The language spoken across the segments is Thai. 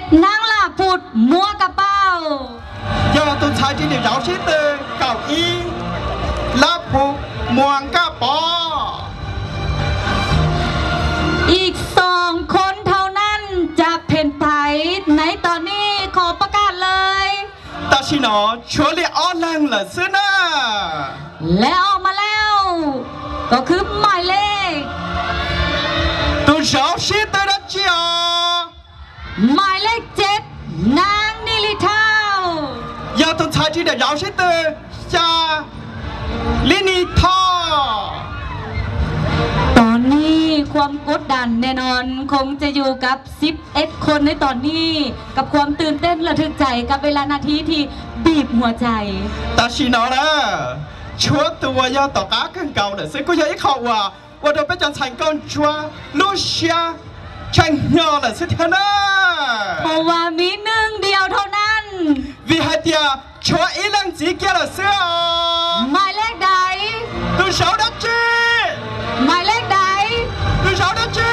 นางลาพูดมัวกระเป๋า要都猜这里饶些的搞一拉普莫个宝อีก2 คนเท่านั้นจะเพ่นไผ่ในตอนนี้ขอประกาศเลย但是呢除了阿兰了是呢และออกมาแล้วก็คือหมายเลข都饶些的了叫หมายเลข7นางนิลิเทา要都猜这里饶些的下ลินิทอตอนนี้ความกดดันแน่นอนคงจะอยู่กับ11 คนในตอนนี้กับความตื่นเต้นระทึกใจกับเวลานาทีที่บีบหัวใจแต่สินะชัวตัว要ต่อก้า更高了所以กูอยากให้เขาว่า我都被讲成功抓路线成鸟了是天呐เพราะว่ามี1 เดียวเท่านั้นวิหารเดียชัวอีหลังจีเกียร์ละเสือหมายเลขใดดูเสาดัจจีหมายเลขใดดูเสาดัจจี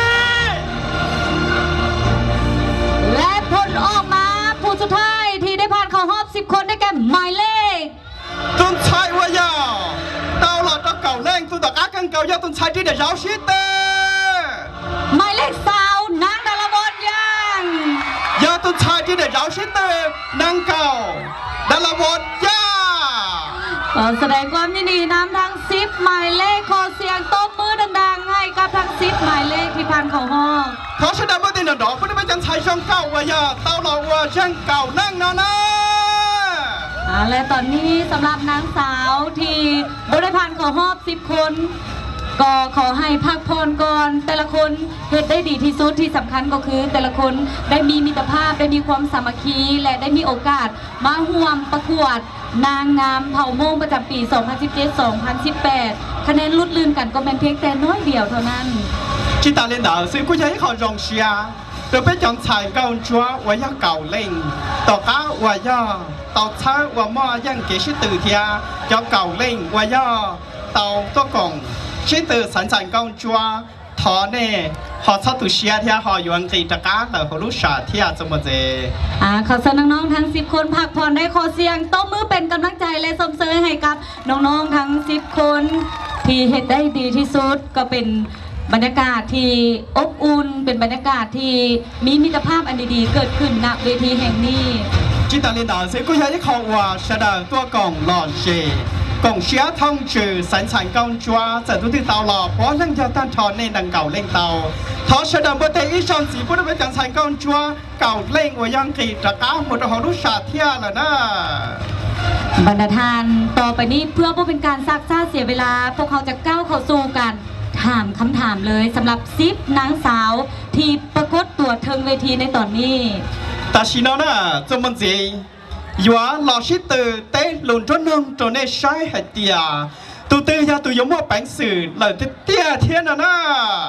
และผลออกมาผู้สุดท้ายที่ได้ผ่านเข้ารอบ10 คนได้แก่หมายเลขต้นชายว่าอย่าเต่าหลอดตะเก่าแรงตัวตะก้ากันเก่ายาต้นชายที่เดือดร้าวชิดเตหมายเลข20นางดารบนยังยาต้นชายที่เดือดร้าวชิดเตนางเก่าดารบนย่าแสดงความยินดีนำทั้ง10 หมายเลขขอเสียงตบมือดังๆให้กับทั้ง10 หมายเลขที่ผ่านเข้ารอบขอแสดงว่าตินดอกผู้ที่เป็นจันทร์ช่องเก่าว่าอย่าเต่าหลอดว่าช่างเก่านั่งนอนและตอนนี้สำหรับนางสาวที่ได้ผ่านเข้ารอบ10 คนก็ขอให้พักผ่อนก่อนแต่ละคนเฮ็ดได้ดีที่สุดที่สำคัญก็คือแต่ละคนได้มีมิตรภาพได้มีความสามัคคีและได้มีโอกาสมาร่วมประกวดนางงามเผ่ามงประจำปี 2017-2018 คะแนนลุดลื่นกันก็เป็นเพียงแต่น้อยเดียวเท่านั้นที่ตาเล่นดาวซึ่งกูจะให้เขารองเชียร์โดยเป็นจังชายเก่าชัวว่าอย่าเก่าเล่งต่อก้าว่าย่าต่อช้าว่าม่อยังเกชิตื่นเทียจะเก่าเล่งว่าย่าต่อตัวกล่องชิตื่นสันจันเก่าชัวทอเน่หอชอบตุเชียเทียหอยวนกีตะก้าแต่เขารู้ชาเทียจมูกเจขอเชิญน้องๆทั้ง10 คนพักผ่อนได้ขอเสียงตบมือเป็นกำลังใจและส่งเสริมให้กับน้องๆทั้ง10 คนที่เฮ็ดได้ดีที่สุดก็เป็นบรรยากาศที่อบอุ่นเป็นบรรยากาศที่มีมิตรภาพอันดีๆเกิดขึ้นณเวทีแห่งนี้จิตาลินดาเสกุยาที่เขาว่าแสดงตัวกล่องหล่อเจกล่องเชียท่องจือสันสันกองจัวจะดูที่เตาหล่อเพราะนั่งจะตั้งทอนในดังเก่าเล่งเตาท้อแสดงบทเตอีชอนสีพูดเป็นจังสันกองจัวเก่าเล่งว่ายังกีตะก้าหมดหอรุชาเทียแล้วนะบรรดาทานต่อไปนี้เพื่อเพื่อเป็นการซักซ่าเสียเวลาพวกเขาจะก้าวเข้าสู่กันถามคำถามเลยสำหรับ10 นางสาวที่ปรากฏตัวเทิงเวทีในตอนนี้แต่ชิโนน่ะจมันจียัวหล่อชิตือเต้หลุนจนนึงจนในใช้ให้เตียตัวเตียตัวยมว่าแปงสื่อเลยเตี้ยเทียนน่ะ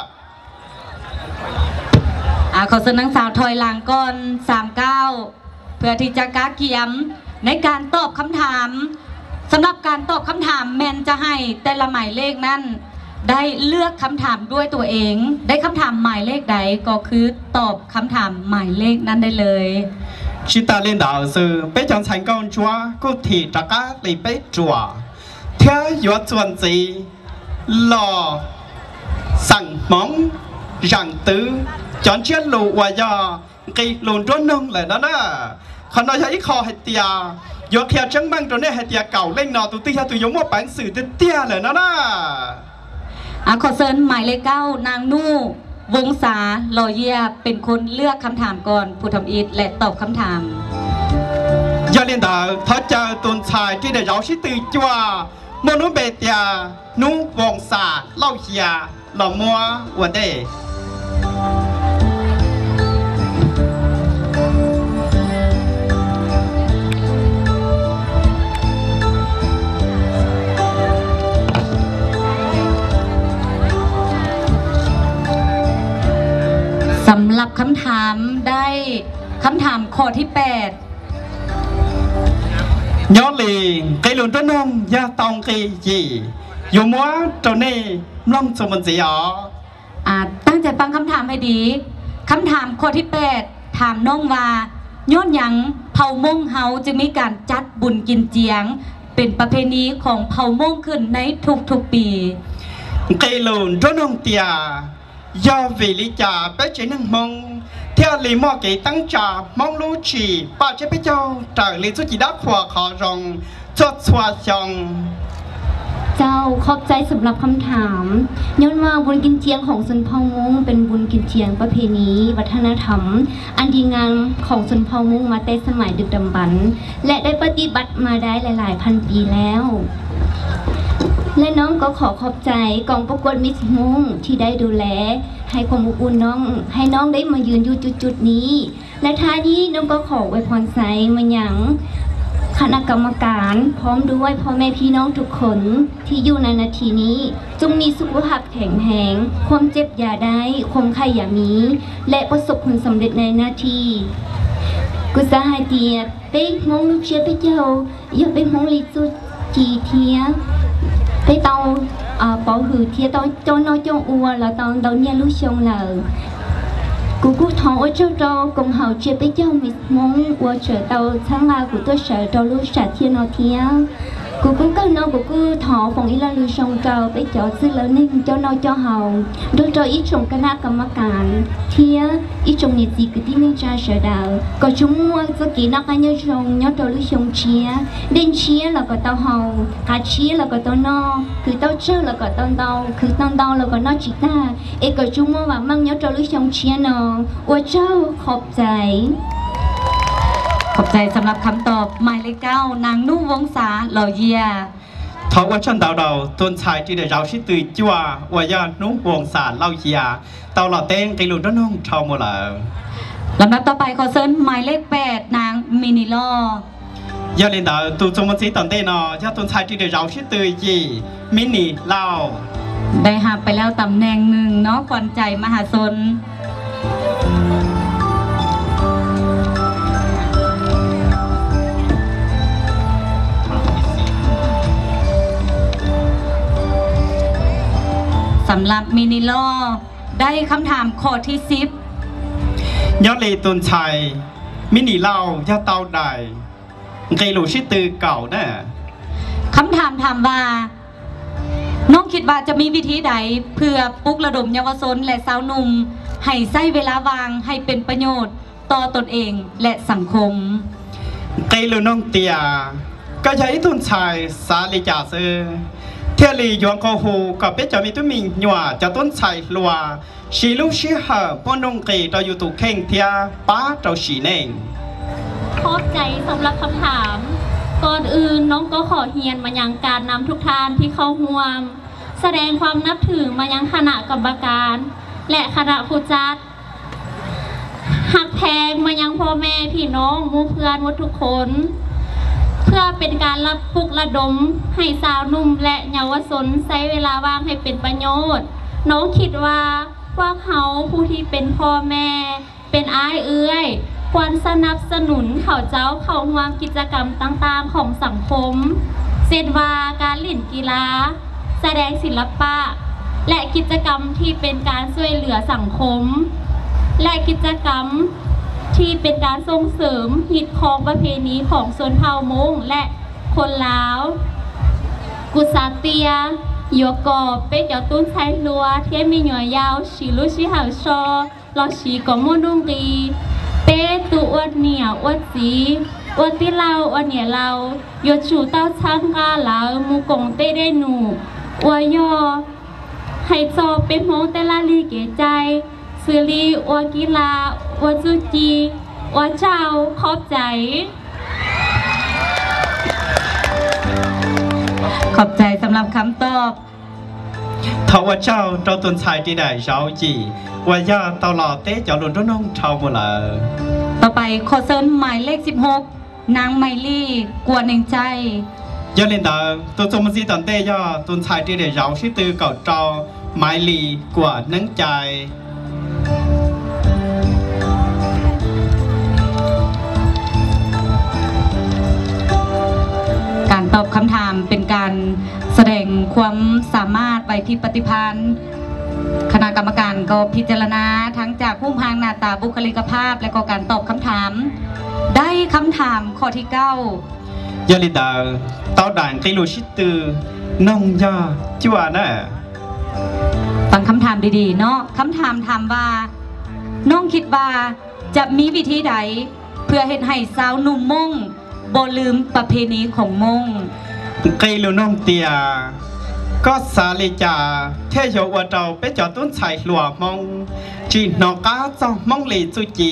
ขอเสนอนางสาวถอยหลังก่อน39เพื่อที่จะก้าเกียมในการตอบคำถามสำหรับการตอบคำถามแมนจะให้แต่ละหมายเลขนั้นได้เลือกคำถามด้วยตัวเองได้คำถามหมายเลขใดก็คือตอบคำถามหมายเลขนั้นได้เลยชิตาเล่นดาวซื้อไปจังฉันกองจัวกูถีตะก้าลีไปจัวเทียยัวจวนจีหล่อสั่งมองรังตื้อจอนเชียนลูวายากีลุนจนนึงเลยนะขณะที่คอให้เตียยกเทียจังบังตัวนี้ให้เตียเก่าเล่นนอตุติยาตุยมว่าแปงสื่อเตี้ยเลยนะขอเชิญหมายเลข9นางนู่วงศาลอยเยียเป็นคนเลือกคำถามก่อนผู้ทำอิฐและตอบคำถามอย่าเรียนดาถ้าเจอตุนชายที่ได้เราชิตือจัวมนุษย์เบเตียนู่วงศาเล่าเฮียหล่อมัววันเดสำหรับคำถามได้คำถามข้อที่8 ย้อนลีกีหลุนต้นนงยาตองกีจีอยู่มัวตัวนี้ล่องสมบัติอ๋อตั้งใจฟังคำถามให้ดีคำถามข้อที่8ถามน้องว่าย้อนหยังเผ่ามงเฮาจึงมีการจัดบุญกินเจียงเป็นประเพณีของเผ่ามงขึ้นในทุกๆปีไกลุนร้องเตียยาวิลิจาไปเจนังมงเที่ยวลีมอเกตั้งจ่ามองลูชีป้าเจ้าไปเจ้าจากลีสุจิดาผัวขอรองจดสวาชงเจ้าขอบใจสำหรับคำถามย้อนว่าบุญกินเจียงของชนเผ่ามงเป็นบุญกินเจียงประเพณีวัฒนธรรมอันดีงามของชนเผ่ามงมาแต่สมัยดึกดำบรรพ์และได้ปฏิบัติมาได้หลายๆพันปีแล้วและน้องก็ขอบใจกองประกวดมิสมงที่ได้ดูแลให้ความอบอุ่นน้องให้น้องได้มายืนอยู่จุดๆนี้และท้ายนี้น้องก็ขออวยพรใส่มาอย่างคณะกรรมการพร้อมด้วยพ่อแม่พี่น้องทุกคนที่อยู่ในนาทีนี้จงมีสุขภาพแข็งแรงความเจ็บอย่าได้ความไข้อย่ามีและประสบผลสำเร็จในหน้าที่กุศลให้เตียไปมองลูกเชียไปเจ้าอย่าไปมองลิจุจีเทียไปตองbỏ hử thiệt tao cho nó cho ua là tao đầu nhà lúc xong là cụ thọ ở châu châu cùng hậu chia với châu mình mong ua chờ tao sáng la của tôi sợ tao lúc sợ thiên nó thiệt cụ cái nó cụ thọ phòng ý là lúc xong châu với chỗ xứ lớn nên cho nó cho hậu đôi trời ít trồng cái nát cầm cản thiệt ít trồng nhiệt gì cứ tin nên cha sợ đạo có chúng mua cho kỹ nó cái nhớ trồng nhớ tao lúc xong chia đến chia là có tao hậu cả chia là có tao no cứ tao chơi là có tao cứ tao là có nó chỉ ta ấy có chúng mua và mang nhớ tao lúc xong chia nó ủa châuขอบใจขอบใจสำหรับคำตอบหมายเลข9นางนุ่งวงศาหล่อเยียทว่าฉันดาวต้นชายที่ได้เราชิตือจัววายานุ่งวงศาเล่าเยียเตาหล่อเต้งไกลุนน้องชาวโมลาลำดับต่อไปขอเชิญหมายเลข8นางมินิลอยาเล่นดาวตูจงมันสีตอนเต้นอยาต้นชายที่ได้เราชิตือยีมินิเล่าได้หับไปแล้วตำแหน่งหนึ่งเนาะขวัญใจมหาชนสำหรับมินิลอได้คำถามข้อที่10 ยอดเลยตุนชัยมินิเล่ายาเตาใดไกลูชิตือเก่าน่ะคำถามถามว่าน้องคิดว่าจะมีวิธีใดเพื่อปลุกระดมเยาวชนและสาวหนุ่มให้ใช้เวลาวางให้เป็นประโยชน์ต่อตนเองและสังคมไกลูน้องเตียก็ใช้ตุนชัยสาลิจาเซเทลียวนโคหูกับเป็ดจะมีตุ้มิงหนัวจะต้นไทรลัวชีลูชีหาปนงกีเราอยู่ตุเข่งเทียป้าเราชีเน่งขอบใจสำหรับคำถามก่อนอื่นน้องก็ขอเฮียนมายังการนำทุกท่านที่เข้าร่วมแสดงความนับถือมายังคณะกรรมการและคณะผู้จัดหักแพงมายังพ่อแม่พี่น้องมู่เพื่อนทุกคนเพื่อเป็นการรับปลุกระดมให้สาวนุ่มและเยาวชนใช้เวลาว่างให้เป็นประโยชน์น้องคิดว่าพวกเขาผู้ที่เป็นพ่อแม่เป็นอ้ายเอื้อยควรสนับสนุนเขาเจ้าเข้าร่วมกิจกรรมต่างๆของสังคมเช่นว่าการเล่นกีฬาแสดงศิลปะและกิจกรรมที่เป็นการช่วยเหลือสังคมและกิจกรรมที่เป็นการส่งเสริมฮิตของประเพณีของชนเผ่ามงและคนลาวกุศาเตียโยกอเป็ดยอตุ้นไทยลัวเทียมีหน่วยยาวชีลุชิหาวชอลอชีกอมุนุ่งกีเป็ดตัวอวดเหนียวอวดสีอวดที่เราอวดเหนียวเราโยชูเต้าช่างกาเหลามูกงเต้ได้หนูอวยยอให้จอเป็นมงแต่ละลีเก๋ใจซื้อลีอวกีฬาอวจุจีอวเจ้าขอบใจขอบใจสำหรับคำตอบทว่าเจ้าเราตุนชายที่ได้เจ้าจีว่ายาตลอดเต้เจ้าหลุนน้องชาวโมลาต่อไปขอเชิญหมายเลข16นางไมลี่กวนเองใจยาเล่นดาตัวจงมันสีตันเต้ยาตุนชายที่ได้เจ้าชื่อตือเก่าเจ้าไมลี่กวนนังใจการตอบคำถามเป็นการแสดงความสามารถไหวพริบปฏิภาณคณะกรรมการก็พิจารณาทั้งจากผู้พางหน้าตาบุคลิกภาพและก็การตอบคำถามได้คำถามข้อที่9 ยาลิดาตอด่านกิโลชิตือน้องยาจัวน่ะฟังคำถามดีๆเนาะคำถามถามว่าน้องคิดว่าจะมีวิธีใดเพื่อเฮ็ดให้สาวหนุ่มมงบ่ลืมประเพณีของมงกิโลน้องเตียก็สาลิจาเที่ยวว่าเราไปจอดต้นไทรหลวงมงจีนอกก้าจ้องมงลีจุจี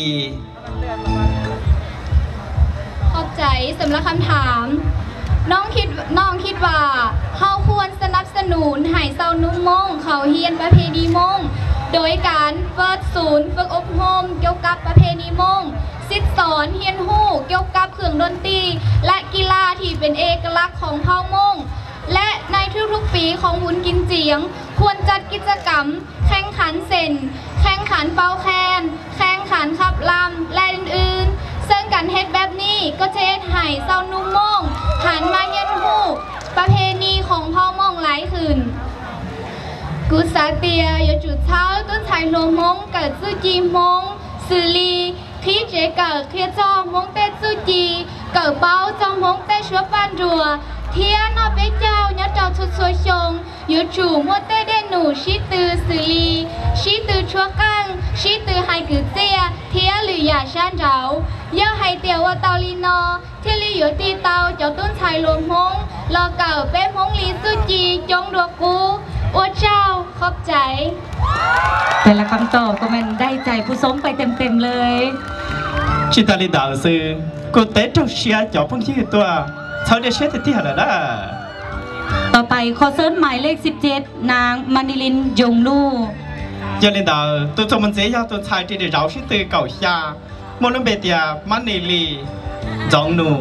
ขอบใจสำหรับคำถามน้องคิดว่าเขาควรสนับสนุนให้สาวนุ่มมงเขาเฮียนประเพณีมงโดยการเปิดศูนย์ฝึกอบรมเกี่ยวกับประเพณีมงซิดสอนเฮียนฮู้เกี่ยวกับเครื่องดนตรีและกีฬาที่เป็นเอกลักษณ์ของเผ่ามงและในทุกๆปีของบุญกินเจียงควรจัดกิจกรรมแข่งขันเซนแข่งขันเป่าแคนแข่งขันขับลำและอื่นๆซึ่งการเฮ็ดแบบนี้ก็จะเฮ็ดให้สาวนุ่มมงหันมาเฮียนฮู้ประเพณีของเผ่ามงหลายขึ้นกุศาเตีย有主操ต้นไทรโลมงกับซูจีมงสือลีที่เจเกิดเคลียจอมงเตซูจีเกิดเป้าจอมงเตชัวปันรัวเทียนอเปเจ้าเนื้อเจ้าชุดสวยชงอยู่จู่มัวเต้เดหนูชีตือสือลีชีตือชัวกังชีตือไฮกือเจียเทียหรือหยาชันเจ้าเย่าไฮเตียวว่าเตาลีนอเทียลีอยู่ตีเตาเจ้าต้นไทรรวมมงรอเก่าเป้มงลีสุจีจงดัวกูโอ้เจ้าขอบใจแต่ละคำตอบก็มันได้ใจผู้ชมไปเต็มๆเลยชิตาลิดาซื้อกูเตะเจ้าเชียร์เจ้าพุ่งชื่อตัวเขาได้เช็ดที่หันละต่อไปขอเซิร์ชหมายเลข17นางมานิลินยงลู่ยาลินดาตัวจมันเสียตัวชายที่ได้เราชื่อตือเก่าชามอลเบเตียมานิลีจงนู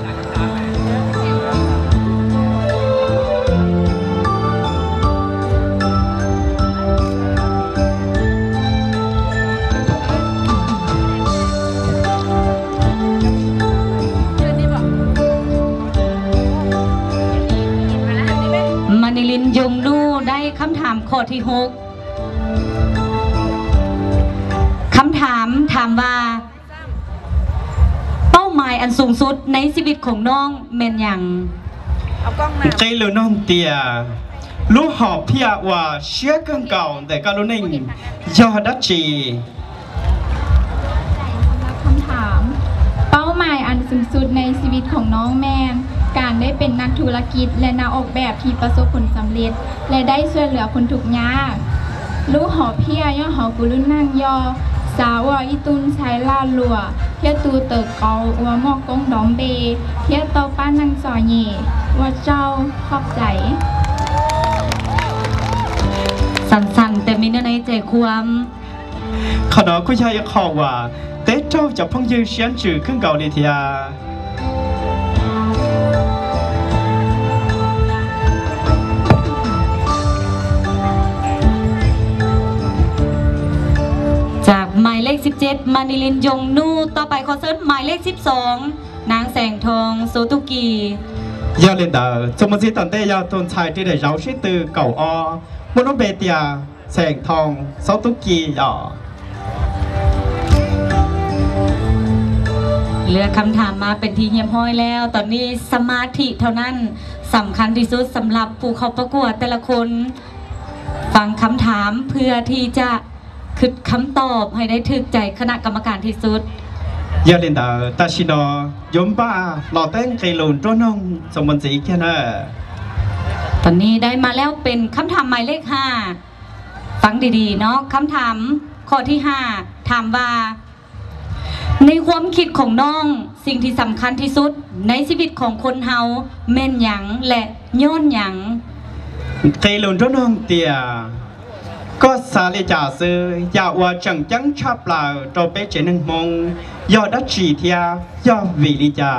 นิลินยงลู่ได้คำถามข้อที่6คำถามถามว่าเป้าหมายอันสูงสุดในชีวิตของน้องเมนยังใจหรือน้องเตียรู้หอบเพียว่าเชื่อเกินเก่าแต่การรู้นิ่งยอดดัจีคำถามเป้าหมายอันสูงสุดในชีวิตของน้องแมนการได้เป็นนักธุรกิจและนักออกแบบที่ประสบผลสำเร็จและได้ช่วยเหลือคนทุกข์ยากลูกหอเพียย่อหอกุลุนั่งยอสาวอีตุนใช้ลาลัวเทียตูเติร์เกาว่าหมอกกงดอมเบเทียเตาป้านังซอยเย่ว่าเจ้าขอบใจสั่นๆแต่มีเนื้อในใจความขณะคุณชายขอว่าเต้เจ้าจะพังยืนเชียนจื่อขึ้นเก่าลิเทียหมายเลข17มานิลินยงนูต่อไปขอเซิร์ชหมายเลข12นางแสงทองโซตุกียาเลนดาจมจีตันเตยาต้นชายที่ได้เราชื่อตือเก่าอมนุษย์เบเตียแสงทองโซตุกีเลือกคำถามมาเป็นทีเยี่ยมห้อยแล้วตอนนี้สมาธิเท่านั้นสำคัญที่สุดสำหรับผู้เข้าประกวดแต่ละคนฟังคำถามเพื่อที่จะคือคำตอบให้ได้ถึกใจคณะกรรมการที่สุดยาลินดาตาชิโนยมบ้าหล่อแต้งไกลุนตัวน้องสมบัติแค่นั้นตอนนี้ได้มาแล้วเป็นคำถามหมายเลข5ฟังดีๆเนาะคำถามข้อที่5ถามว่าในความคิดของน้องสิ่งที่สำคัญที่สุดในชีวิตของคนเฮาแม่นหยังและย้อนหยังไกลุนตัวน้องเตียก็สาลิจ่าซื้ออยากว่าจังจังชาเปล่าตัวเป็ดเจนึงมงยอดดัชชีเทียยอดวิลิจ่า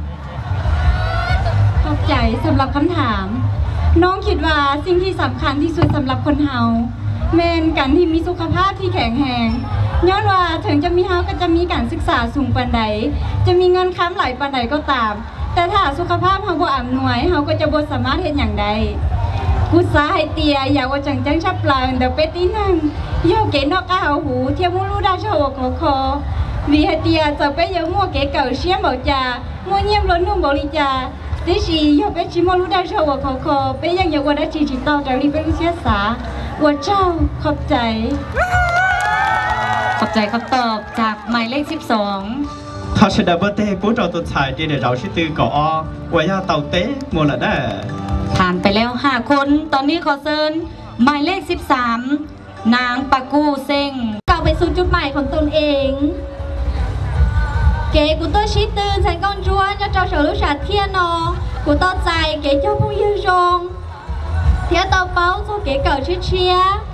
ขอบใจสำหรับคำถามน้องคิดว่าสิ่งที่สำคัญที่สุดสำหรับคนเฮาแม่นการที่มีสุขภาพที่แข็งแรงย้อนว่าถึงจะมีเฮาก็จะมีการศึกษาสูงปานใดจะมีเงินค้ำไหลปานใดก็ตามแต่ถ้าสุขภาพเฮาบ่อำนวยเฮาก็จะบ่สามารถเฮ็ดหยังได้กูสาให้เตียอยากว่าจังจังชับลางเดาเป็ดที่นั่งโยเก๋นอกกาหูเทียมมูรู้ได้ชาวขอคอvì hai tia giờ bây giờ mua cái cầu xiêm bảo trà mua nhiêm lớn luôn bảo đi trà thế gì giờ bây chỉ mua lúc đã cho vào khó bây giờ giờ qua đã chỉ tao trở đi bên lúc xé xảว่าเจ้าขอบใจคำตอบจากหมายเลข 12 他是的不对不找ตัวชายที่เดี๋ยวเราชื่อตือก่อว่าย่าเต่าเต้หมดละได้ผ่านไปแล้ว5 คนตอนนี้ขอเชิญหมายเลข 13นางปากูเซ็งกล่าวไปสู่จุดหมายของตนเองkế của tôi sĩ tư thành con chúa cho sở lúc sạch thiên nó của tôi dài kế cho không dư rong thiết tao báo cho kế cờ chia chia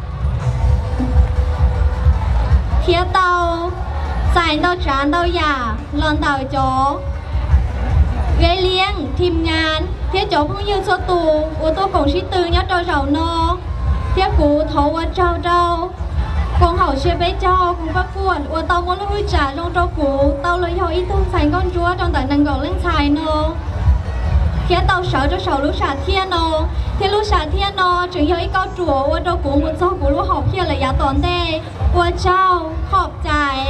thiết tao dài tao trán tao giả lon tao chó ghế liêng team ngàn thiết chó không dư số tù của tôi cùng sĩ tư nhớ cho sở nó thiết cú thấu ở trâu trâu con hậu xe bé cho cùng bác cuộn và tao muốn lui trả trong trâu cũ tao lấy họ ít thông thành con chúa trong tại nâng gọn lên xài nô khi tao sợ cho sầu lúc xả thiên nô thì lúc xả thiên nô chừng hơi cao chùa và trâu cũ một số cũ lúc học kia là giá tòn tê và traoขอบใจ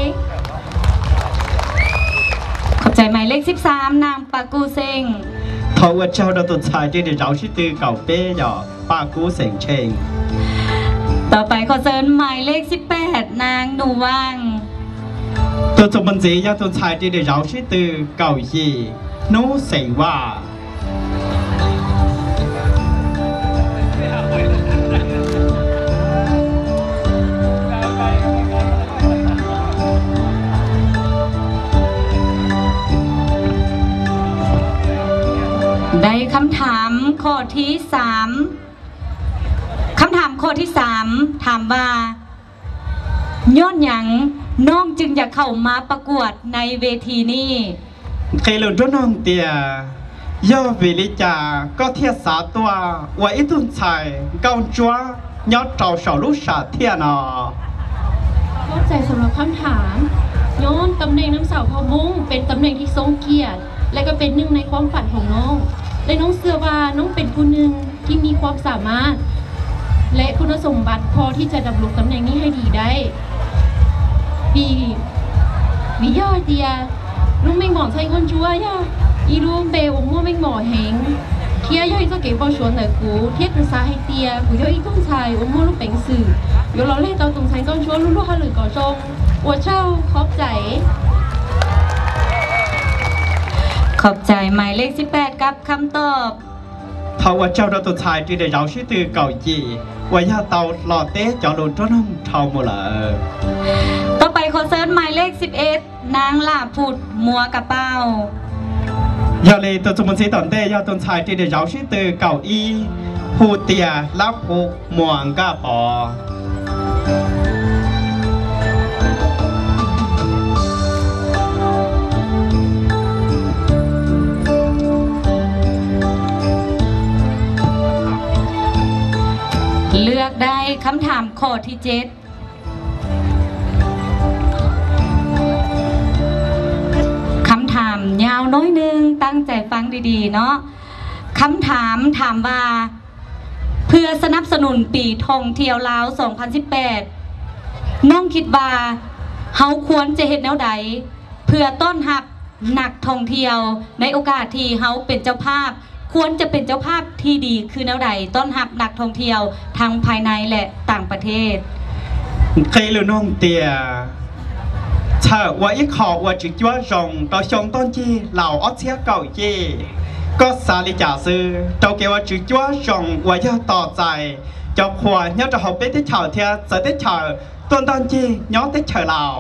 หมายเลข 13นางปากูเซ็งเขาว่าเจ้าเราตัวชายที่เดี๋ยวเราชื่อตือเก่าเป้หยอปากูเซ็งเชงต่อไปขอเชิญหมายเลข 18นางหนูว่างตัวจมันจียาตัวชายที่เดี๋ยวเราชื่อตือเก่ายีนูเสียงว่าได้คำถามข้อที่ 3คำถามข้อที่ 3ถามว่าย้อนหยังน้องจึงอยากเข้ามาประกวดในเวทีนี้เคยหลุดน้องเตียย่อวิลิจาก็เทียสาตัวว่าอีตุนชายเกาจัวยอดเจ้าสาวลูกชาเทียนอเข้าใจสำหรับคำถามย้อนตำแหน่งน้ำสาวพอมุ้งเป็นตำแหน่งที่ทรงเกียรติและก็เป็นหนึ่งในความฝันของน้องและน้องเชื่อว่าน้องเป็นผู้หนึ่งที่มีความสามารถและคุณสมบัติพอที่จะดำรงตำแหน่งนี้ให้ดีได้vì do thì lúc mình bỏ thay con chúa nha ý luôn bề ủng mua mình bỏ hẹn kia do cho cái bao xuống ở cũ thiết là xa hay tia của do ý tung xài ủng mua lúc bánh sử do nó lên tao tung thành con chúa lúc lúc hai lưỡi cỏ trông của trao khóc chảy ขอบใจหมายเลข 18กับคำตอบ他ว่าเจ้าเราตัวชายที่เดี๋ยวเราชื่อตือเก่ายีว่าย่าเตาหล่อเต้จอหลุดน้องเท่าหมดเลยต่อไปขอเชิญหมายเลข 11นางลาผุดมัวกระเป้าอย่าเลยตัวสมุนสีตอนเต้ย่าตัวชายที่เดี๋ยวเราชื่อตือเก่าอีผู้เตียรับผูกม่วงกระปอเลือกได้คำถามข้อที่ 7คำถามยาวน้อยนึงตั้งใจฟังดีๆเนาะคำถามถามว่าเพื่อสนับสนุนปีท่องเที่ยวลาว 2018 น้องคิดว่าเฮาควรจะเฮ็ดแนวใดเพื่อต้อนรับนักท่องเที่ยวในโอกาสที่เฮาเป็นเจ้าภาพควรจะเป็นเจ้าภาพที่ดีคือแนวใดต้อนรับนักท่องเที่ยวทั้งภายในและต่างประเทศเคยรู้น้องเตียถ้าว่าอีกขอว่าจิตว่าจงต่อชงต้นจีเหล่าออสเซียเก่าจีก็สาลิจ่าซื้อเจ้าเกี่ยวว่าจิตว่าจงว่าจะต่อใจเจ้าขวานย้อนจะหอบไปที่เฉาเทียจะได้เฉาต้นจีย้อนได้เฉาเหล่า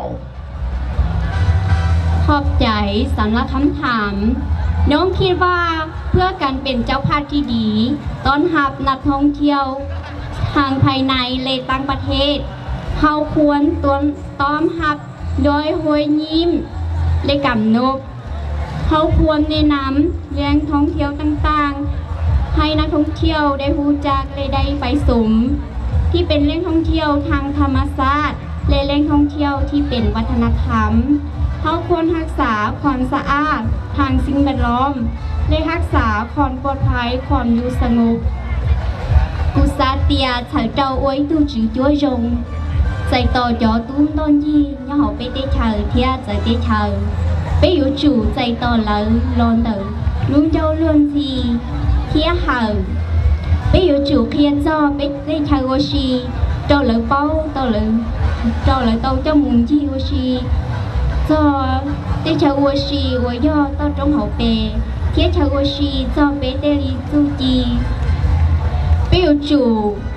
ขอบใจสำหรับคำถามน้องคิดว่าเพื่อการเป็นเจ้าภาพที่ดีต้อนรับนักท่องเที่ยวทางภายในและต่างประเทศเฮาควรต้อนรับโดยห้วยยิ้มและกำนบเฮาควรแนะนำแหล่งท่องเที่ยวต่างๆให้นักท่องเที่ยวได้รู้จักและได้ไปชมที่เป็นแหล่งท่องเที่ยวทางธรรมชาติและแหล่งท่องเที่ยวที่เป็นวัฒนธรรมเฮาควรรักษาความสะอาดทางสิ่งแวดล้อมและรักษาความปลอดภัยความอยู่สงบกูซาเตียเฉาเจ้าไว้ตู้จืดจ้วจงใจต่อจอตุ้มต้นยี่ย่อหอไปเตะเฉาเทียใจเตะเฉาไปอยู่จู่ใจต่อเลยรอนเตอลุงเจ้าล้วนทีเทียเห่าไปอยู่จู่เคียนจอไปเตะเฉาโอชีเจ้าเลยเป้าเจ้าเลยเจ้ามุงจีโอชีจอเตะเฉาโอชีวัวย่อเจ้าจงหอเปเทียเฉาโอชีจอไปเตลีจูจีไปอยู่จู่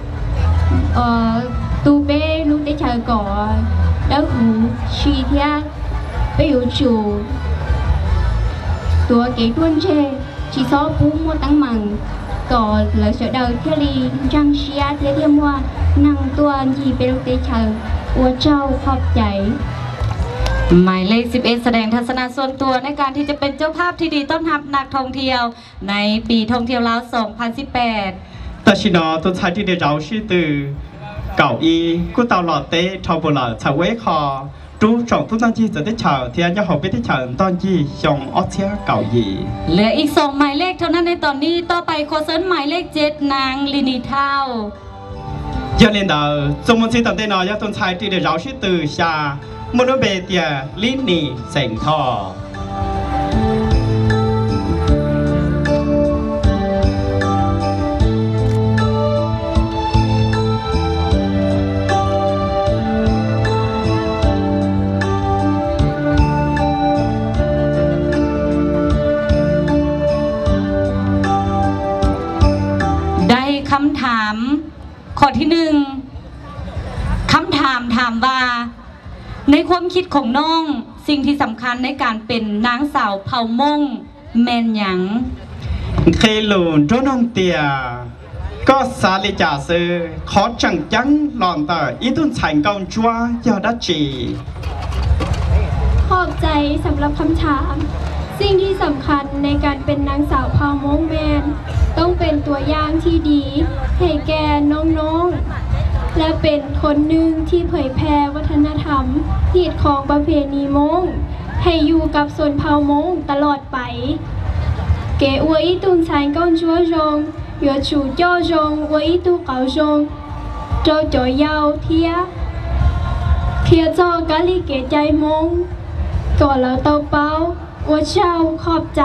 tu bé lúc để chờ cỏ đỡ hủ suy thia bây giờ chủ tua cái tuôn chê chỉ số phú mua tăng mặn cỏ lợi sợ đầu theo đi răng xia thế thêm hoa năng tuôn gì bây lúc để chờวัวเจ้าขอบใจหมายเลข11แสดงทัศนะส่วนตัวในการที่จะเป็นเจ้าภาพที่ดีต้อนรับนักท่องเที่ยวในปีท่องเที่ยวลาว 2018 แต่ชินอตัวชายที่เดียวชื่อตือเก่าอีกูเตาหลอดเต้ชาวโบราณชาวเวคอรู้จงทุกท่านที่จะได้เฉาเทียนยาหอบไปได้เฉาตอนยี่ชงออสเซียเก่ายีเหลืออีก2หมายเลขเท่านั้นในตอนนี้ต่อไปโคเซินหมายเลข7นางลินีเท่ายาเล่นดาวจงมันซีตั้งแต่นอยาตัวชายที่เดียวชื่อตือชามนุษย์เบเตียลินีเสียงทอคำถามข้อที่1คำถามถามว่าในความคิดของน้องสิ่งที่สำคัญในการเป็นนางสาวเผ่ามงแมนหยังเคลูนโจนองเตียก็สาลิจาซื้อขอจังจังหลอนเตออีตุนฉันกองจัวยาดัจีขอบใจสำหรับคำถามสิ่งที่สำคัญในการเป็นนางสาวเผ่ามงแมนต้องเป็นตัวอย่างที่ดีให้แก่น้องๆและเป็นคนหนึ่งที่เผยแพร่วัฒนธรรมฮีตของประเพณีมงให้อยู่กับส่วนเผ่ามงตลอดไปเกอวยอีตุนชายก้อนชัวจงหยัวชูจ่อจงอวยอีตุเก่าจงโจจ่อยาวเทียจอกะลิเกใจมงก่อนเราเตาเป้าวัวเช่าขอบใจ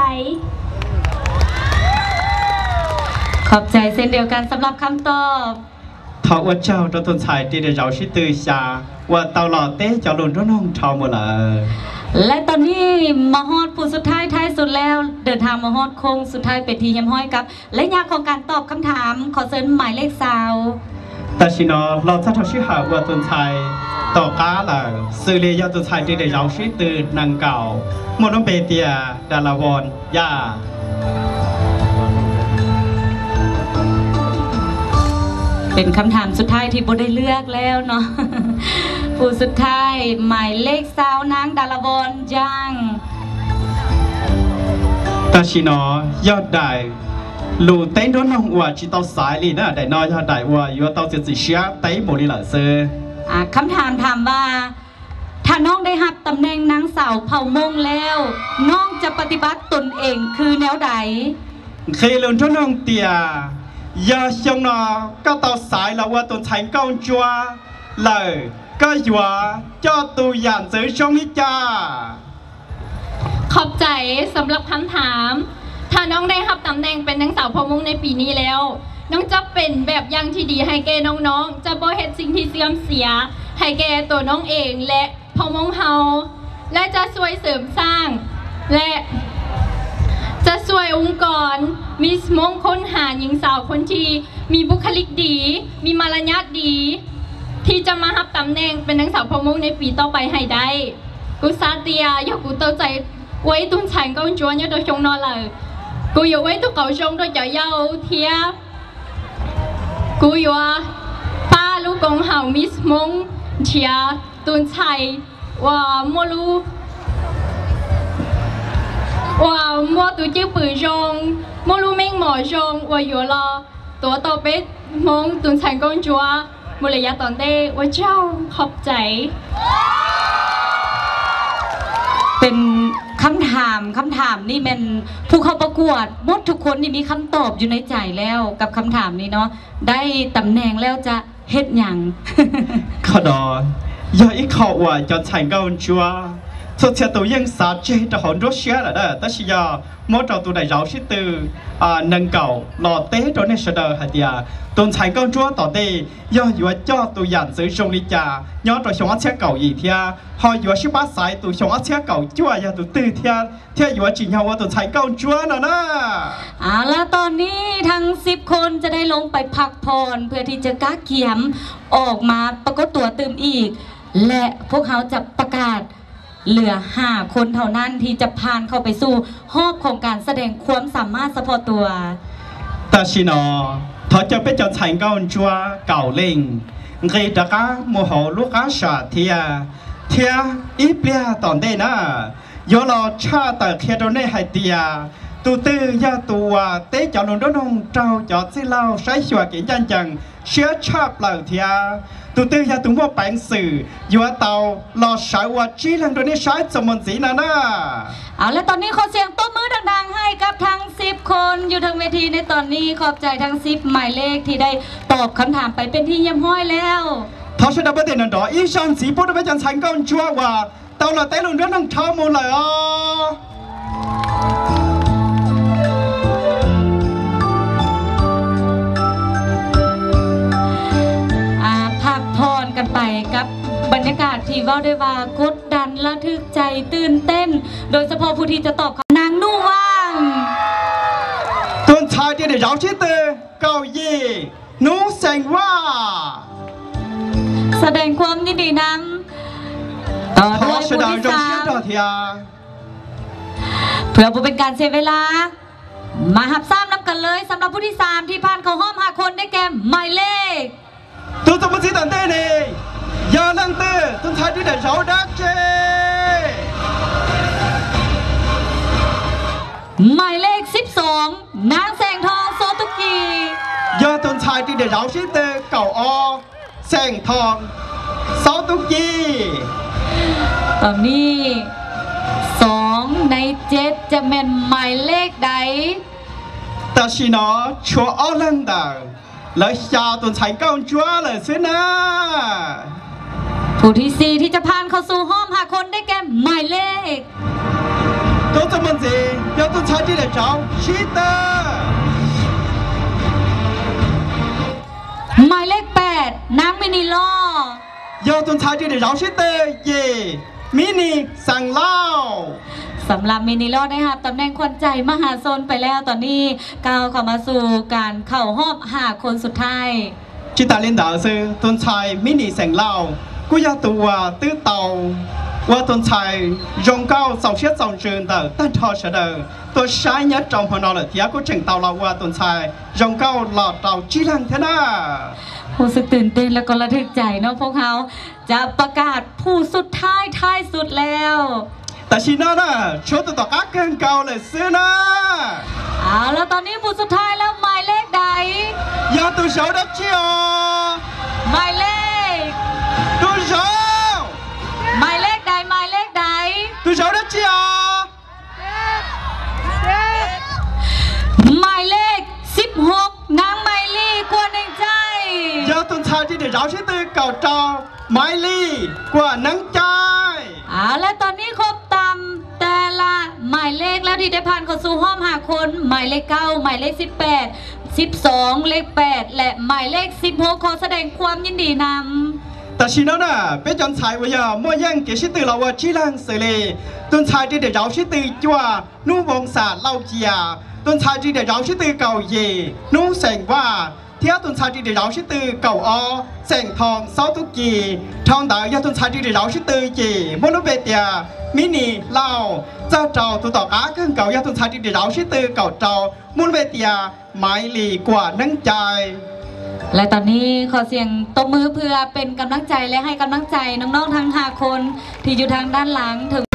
เช่นเดียวกันสำหรับคำตอบทอวัวเจ้าตัวตนชายที่เดียวชื่อตือชาว่าเตาหล่อเต้เจ้าลุนร้อนองทอมหมดเลยและตอนนี้มาฮอดผู้สุดท้ายท้ายสุดแล้วเดินทางมาฮอดโค้งสุดท้ายเป็นทีเยี่ยมห้อยกับและยากของการตอบคำถามขอเชิญหมายเลข20 แต่ชินอเราจะทำชื่อหาว่าตนชายต่อก้าล่ะสื่อเลียตัวชายที่เดียวชื่อตือนางเก่ามโนเปเตียดาราวอนยาเป็นคำถามสุดท้ายที่โบได้เลือกแล้วเนาะผู้สุดท้ายหมายเลข20นางดาราวอนย่างตาชินอยอดได้ลูเต้นร้อนหัวจีตอสายลีนะได้น้อยยอดได้ว่าอยู่ตอเสียเชียเต้โมลีหล่ะเซคำถามถามว่าถ้าน้องได้รับตำแหน่งนางสาวเผ่ามงแล้วน้องจะปฏิบัติตนเองคือแนวใดเคยลุนทุนองเตียยาชงนอก็ต่อสายแล้วว่าตนชายก้องจัวเลยก็อยู่เจ้าตัวอย่างซื้อชงนิจาขอบใจสำหรับคำถามถ้าน้องได้รับตำแหน่งเป็นนางสาวเผ่ามงในปีนี้แล้วน้องจะเป็นแบบอย่างที่ดีให้แก่น้องๆจะบ่เฮ็ดสิ่งที่เสื่อมเสียให้แก่ตัวน้องเองและเผ่ามงเฮาและจะช่วยเสริมสร้างและจะช่วยองค์กรมีมงค้นหาหญิงสาวคนที่มีบุคลิกดีมีมารยาทดีที่จะมารับตำแหน่งเป็นนางสาวเผ่ามงในปีต่อไปให้ได้กูซาเตียอยากกูเต้าใจไว้ตุนฉันก้อนจวนยอดชงนอเลยกูอยู่ไว้ตุกเก่าชงโดยเจ้าเย้าเทียกูอยู่ป้าลูกกงเห่ามิสมงเชียตุนชัยว่ามัวลูว่ามัวตัวจื้อปืนจงมัวลูเม่งหมอจงว่าอยู่รอตัวต่อเป็ดมงตุนชัยกงจัวมุเลยาตอนเต้ว่าเจ้าขอบใจเป็นคคำถามนี่เป็นผู้เข้าประกวดหมดทุกคนนี่มีคำตอบอยู่ในใจแล้วกับคำถามนี้เนาะได้ตำแหน่งแล้วจะเฮ็ดหยังข้าดอย่าอีกเขาว่าจะใช้เงินชัวสุดเสียตัวยังสาใจแต่หอนรถเสียแหละแต่สิยามอดตัวไหนเราชิตือนังเก่าหล่อเต้ตัวนี้เสดหัดยาตัวใช้เงินชัวต่อเต้ย่ออยู่ว่าจ่อตัวอย่างซื้อชงลิจาย่อตัวชงอัเชียเก่าอีเทียพออยู่ว่าชิบะสายตัวชงอัเชียเก่าจั่วยาตัวตื้อเทียอยู่ว่าจริงเหรอว่าตัวใช้เงินชัวน่ะนะแล้วตอนนี้ทั้ง10 คนจะได้ลงไปพักผ่อนเพื่อที่จะก้าเขียมออกมาประกฏตัวตื่มอีกและพวกเขาจะประกาศเหลือ5 คนเท่านั้นที่จะผ่านเข้าไปสู่หอบของการแสดงความสามารถเฉพาะตัวแต่ชินอ他就被叫参加抓搞令，给大家幕后ลูกค้าชาเทียอีเปียตอนเด่นนะยอลชาแต่เคียดในไฮเตียตัวตื้อยาตัวเตะจอลงด้นงเจ้าจอดสิเล่าใช้ชัวกินจังเชื้อชาเปล่าเทียตัวตื้อยาตัวว่าแปลงสื่อยัวเตาหล่อสายว่าจีหลังตัวนี้ใช้สมนสีนะและตอนนี้ขอเสียงต้นมือดังๆให้กับทั้ง10 คนอยู่ทางเวทีในตอนนี้ขอบใจทั้ง10 หมายเลขที่ได้ตอบคำถามไปเป็นที่เยี่ยมห้อยแล้ว他说的不对呢，一上直播都被讲参观抓哇，到了带龙这能超模了啊！ พักผ่อนกันไปกับบรรยากาศที่ว่าได้ว่ากดดันระทึกใจตื่นเต้นโดยเฉพาะผู้ที่จะตอบคำนางนุ่งว่างต้นชายที่ได้เราชื่อเตอเกาเย่นุ่งแสงว่าแสดงความยินดีนำต่อด้วยผู้ที่3เพื่อเป็นการเสียเวลามาหับซ้ำน้ำกันเลยสำหรับผู้ที่3ที่ผ่านเข้าห้อม5 คนได้แก่หมายเลขตัวสมุทรสีตันเต้นี่ยาลังเต้ต้นชายที่ได้เราดักเจหมายเลข12นางแสงทองโซตุกียาต้นชายที่ได้เราชื่อเตเก่าอแสงทองเสาตุกีตอนนี้2 ใน 7จะเป็นหมายเลขใดแต่ชิโนชัวอ้อลังดังแล้วชาวต้นชายก้าวจัวเลยสินะผู้ที่4ที่จะผ่านเข้าสู่ห้อม5 คนได้แก่หมายเลขตัวจมันสิยาต้นชายที่ได้เจ้าชีเตอร์หมายเลข8นางมินิลอยาต้นชายที่ได้เราชื่อเตยเย่มินิสังเล่าสำหรับมินิลอนะครับตำแหน่งคนใจมหาชนไปแล้วตอนนี้ก้าวเข้ามาสู่การเข้ารอบ5 คนสุดท้ายจิตาลินดาวซื้อต้นชายมินิสังเล่ากุยาตัวตื้อเตาว่าต้นชายยงเก้าสองเชือก2 เชิงแต่ตั้งทอเฉดตัวชายยัดจอมพนอเลยที่ก็เฉิงเตาเราว่าต้นชายยงเก้าหลอดเตาจีรังเทน่ารู้สึกตื่นเต้นและก็ระทึกใจเนาะพวกเขาจะประกาศผู้สุดท้ายสุดแล้วแต่ชิน่าน่ะโชว์ตัวกักเกินเก่าเลยซื้อนะแล้วตอนนี้ผู้สุดท้ายแล้วหมายเลขใดยาตัวเฉาดับเชียวหมายเลขตัวเฉาหมายเลขใดตัวเฉาดับเชียวหมายเลข16นางไมลี่กวนในใจยาตุนชาที่เดี๋ยวเราใช้ตือเก่าเจ้าไมลี่กว่านังใจและตอนนี้ครบตามแต่ละหมายเลขแล้วที่ได้ผ่านเข้าสู่ห้อม5 คนหมายเลข9หมายเลข18 12เลข8และหมายเลข16ขอแสดงความยินดีนำแต่ชิโน่น่ะเป็นจนชายวิญญามั่วแย่งเกี่ยชิตือเราว่าชิลังเสรีตุนชายที่เดี๋ยวเราใช้ตือจั่วนุ่งวงศาเล่าเจียต้นชายที่เดี๋ยวเราชื่อตือเก่าเย่นุ่งแสงว่าเที่ยวต้นชายที่เดี๋ยวเราชื่อตือเก่าอแสงทองเสาตุกีทองดาวยาต้นชายที่เดี๋ยวเราชื่อตือเย่มนุเบเตียมินิเล่าเจ้าเจ้าตัวต่อก้าเครื่องเก่ายาต้นชายที่เดี๋ยวเราชื่อตือเก่าเจ้ามนุเบเตียไม้ลีกว่านั่งใจและตอนนี้ขอเสียงตบมือเพื่อเป็นกำลังใจและให้กำลังใจน้องๆทั้ง5 คนที่อยู่ทางด้านหลังถึง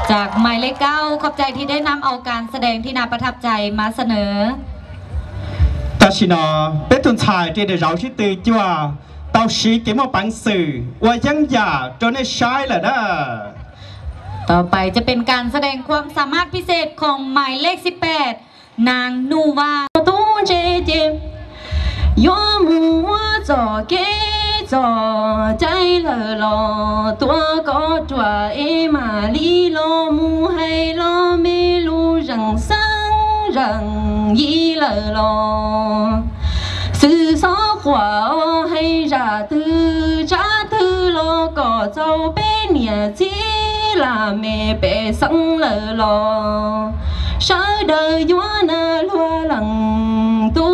จากหมายเลข 9ขอบใจที่ได้นำเอาการแสดงที่น่าประทับใจมาเสนอ但是呢，别种菜这的绕去对就啊，到时给我办事，我养呀，做那晒了的。 ต่อไปจะเป็นการแสดงความสามารถพิเศษของหมายเลข 18 นางนูวาตู้เจเจยัวมัวจ่อเกจ่อใจเลอลอตัวก็จัวเอมาลีลอมูให้ลอไม่รู้รังสังรังยีเลอลอสื่อสอขวาให้ราตือจ้าตือลอก็เจ้าเป็นเนี่ยจีlà mẹ bé sẵn lờ lò sao đời gió na loa lằng tu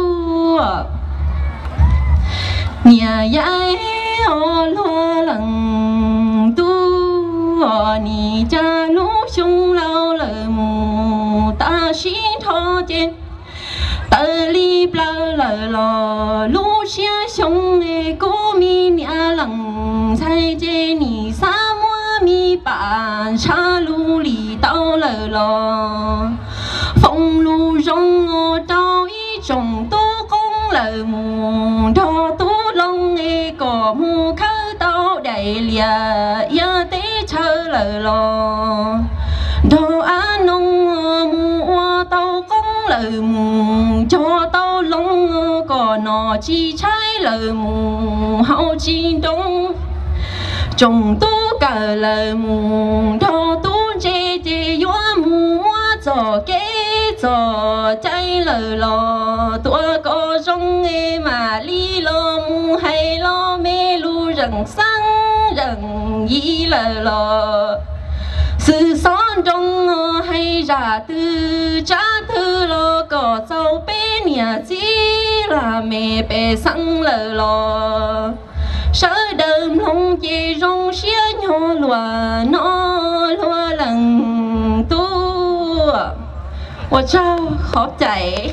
nhà giấy o loa lằng tu ni cha lú chung lao lờ mù ta xí thọ chê tờ li bla lờ lò lú xia xong e cô mi nhà lằng sai chê ni sa mi bạn cha lu lì tao lờ lò phong lu rong ngô tao ý trồng tu công lờ mù thọ tu long nghe cỏ mù khơi tao đầy lìa ya tế chờ lờ lò đồ ăn nông mù tao công lờ mù cho tao long cỏ nọ chi trái lờ mù hậu chi đông trồng tu cờ lờ mù thọ tu chê chê gió mù mua trò kế trò cháy lờ lò tua có rong nghe mà li lo mù hay lo mê lu rừng sáng rừng y lờ lò sự son trong hay ra tư trả tư lo có sâu bé nhà chỉ là mẹ bé sáng lờ lò sợ đơm lông chê rong xía nhỏ lùa nó lùa lần tu ว่าเจ้าขอบใจ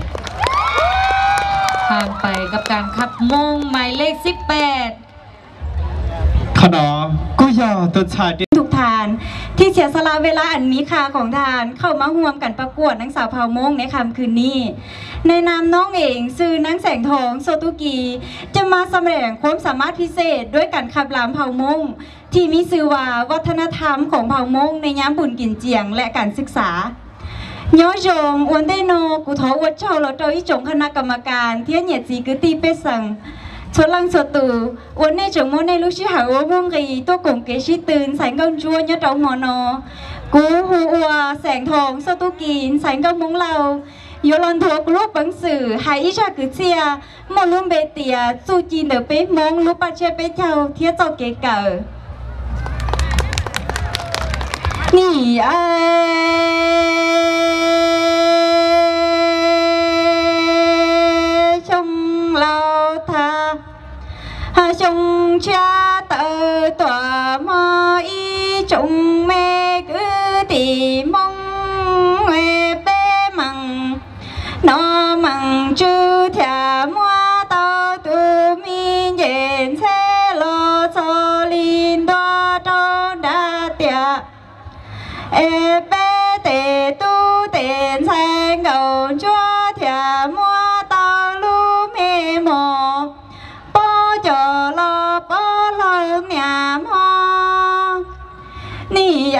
ผ่านไปกับการขับมงหมายเลข 18 ขณะกูอยากตัวชายทุกทานที่เสียสละเวลาอันมีค่าของทานเข้ามาร่วมกันประกวดนางสาวเผ่ามงในค่ำคืนนี้ในนามน้องเองซื่อนางแสงทองโซตุกีจะมาแสดงความสามารถพิเศษด้วยการขับลามเผ่ามงที่มีชื่อว่าวัฒนธรรมของเผ่ามงในยามบุญกินเจียงและการศึกษาย้อยจงอวนได้โนกุทอวัดเช่าเราโดยจงคณะกรรมการเทียนเหยียดสีกึตีเปสังชดลังสดตูวันนี้จงโมในลูกชิหาววงกีตัวกงเกชิตื่นแสงกงจัวยอดดอกหมอนอกูหัวแสงทองสตุกีนแสงกงมงเราโยลอนทัวกรูปบังสื่อหายอิชากุเซียมอลุ่มเบเตียจูจีนเดเป๊มงลูปาเชเป๊เจ้าเทียเจ้าเกเกอนี่ไอchung cha tự tỏa mơ y chung mê cứ tỉ mong nghe bê mằng nó mằng chư thả mua tao tu mi nhìn xe lo cho linh đoa trong đá tiạ ê bê tê tu tên sang cầu chúa thả mua tao lu mê mò cho lo bó lo mẹ mò nì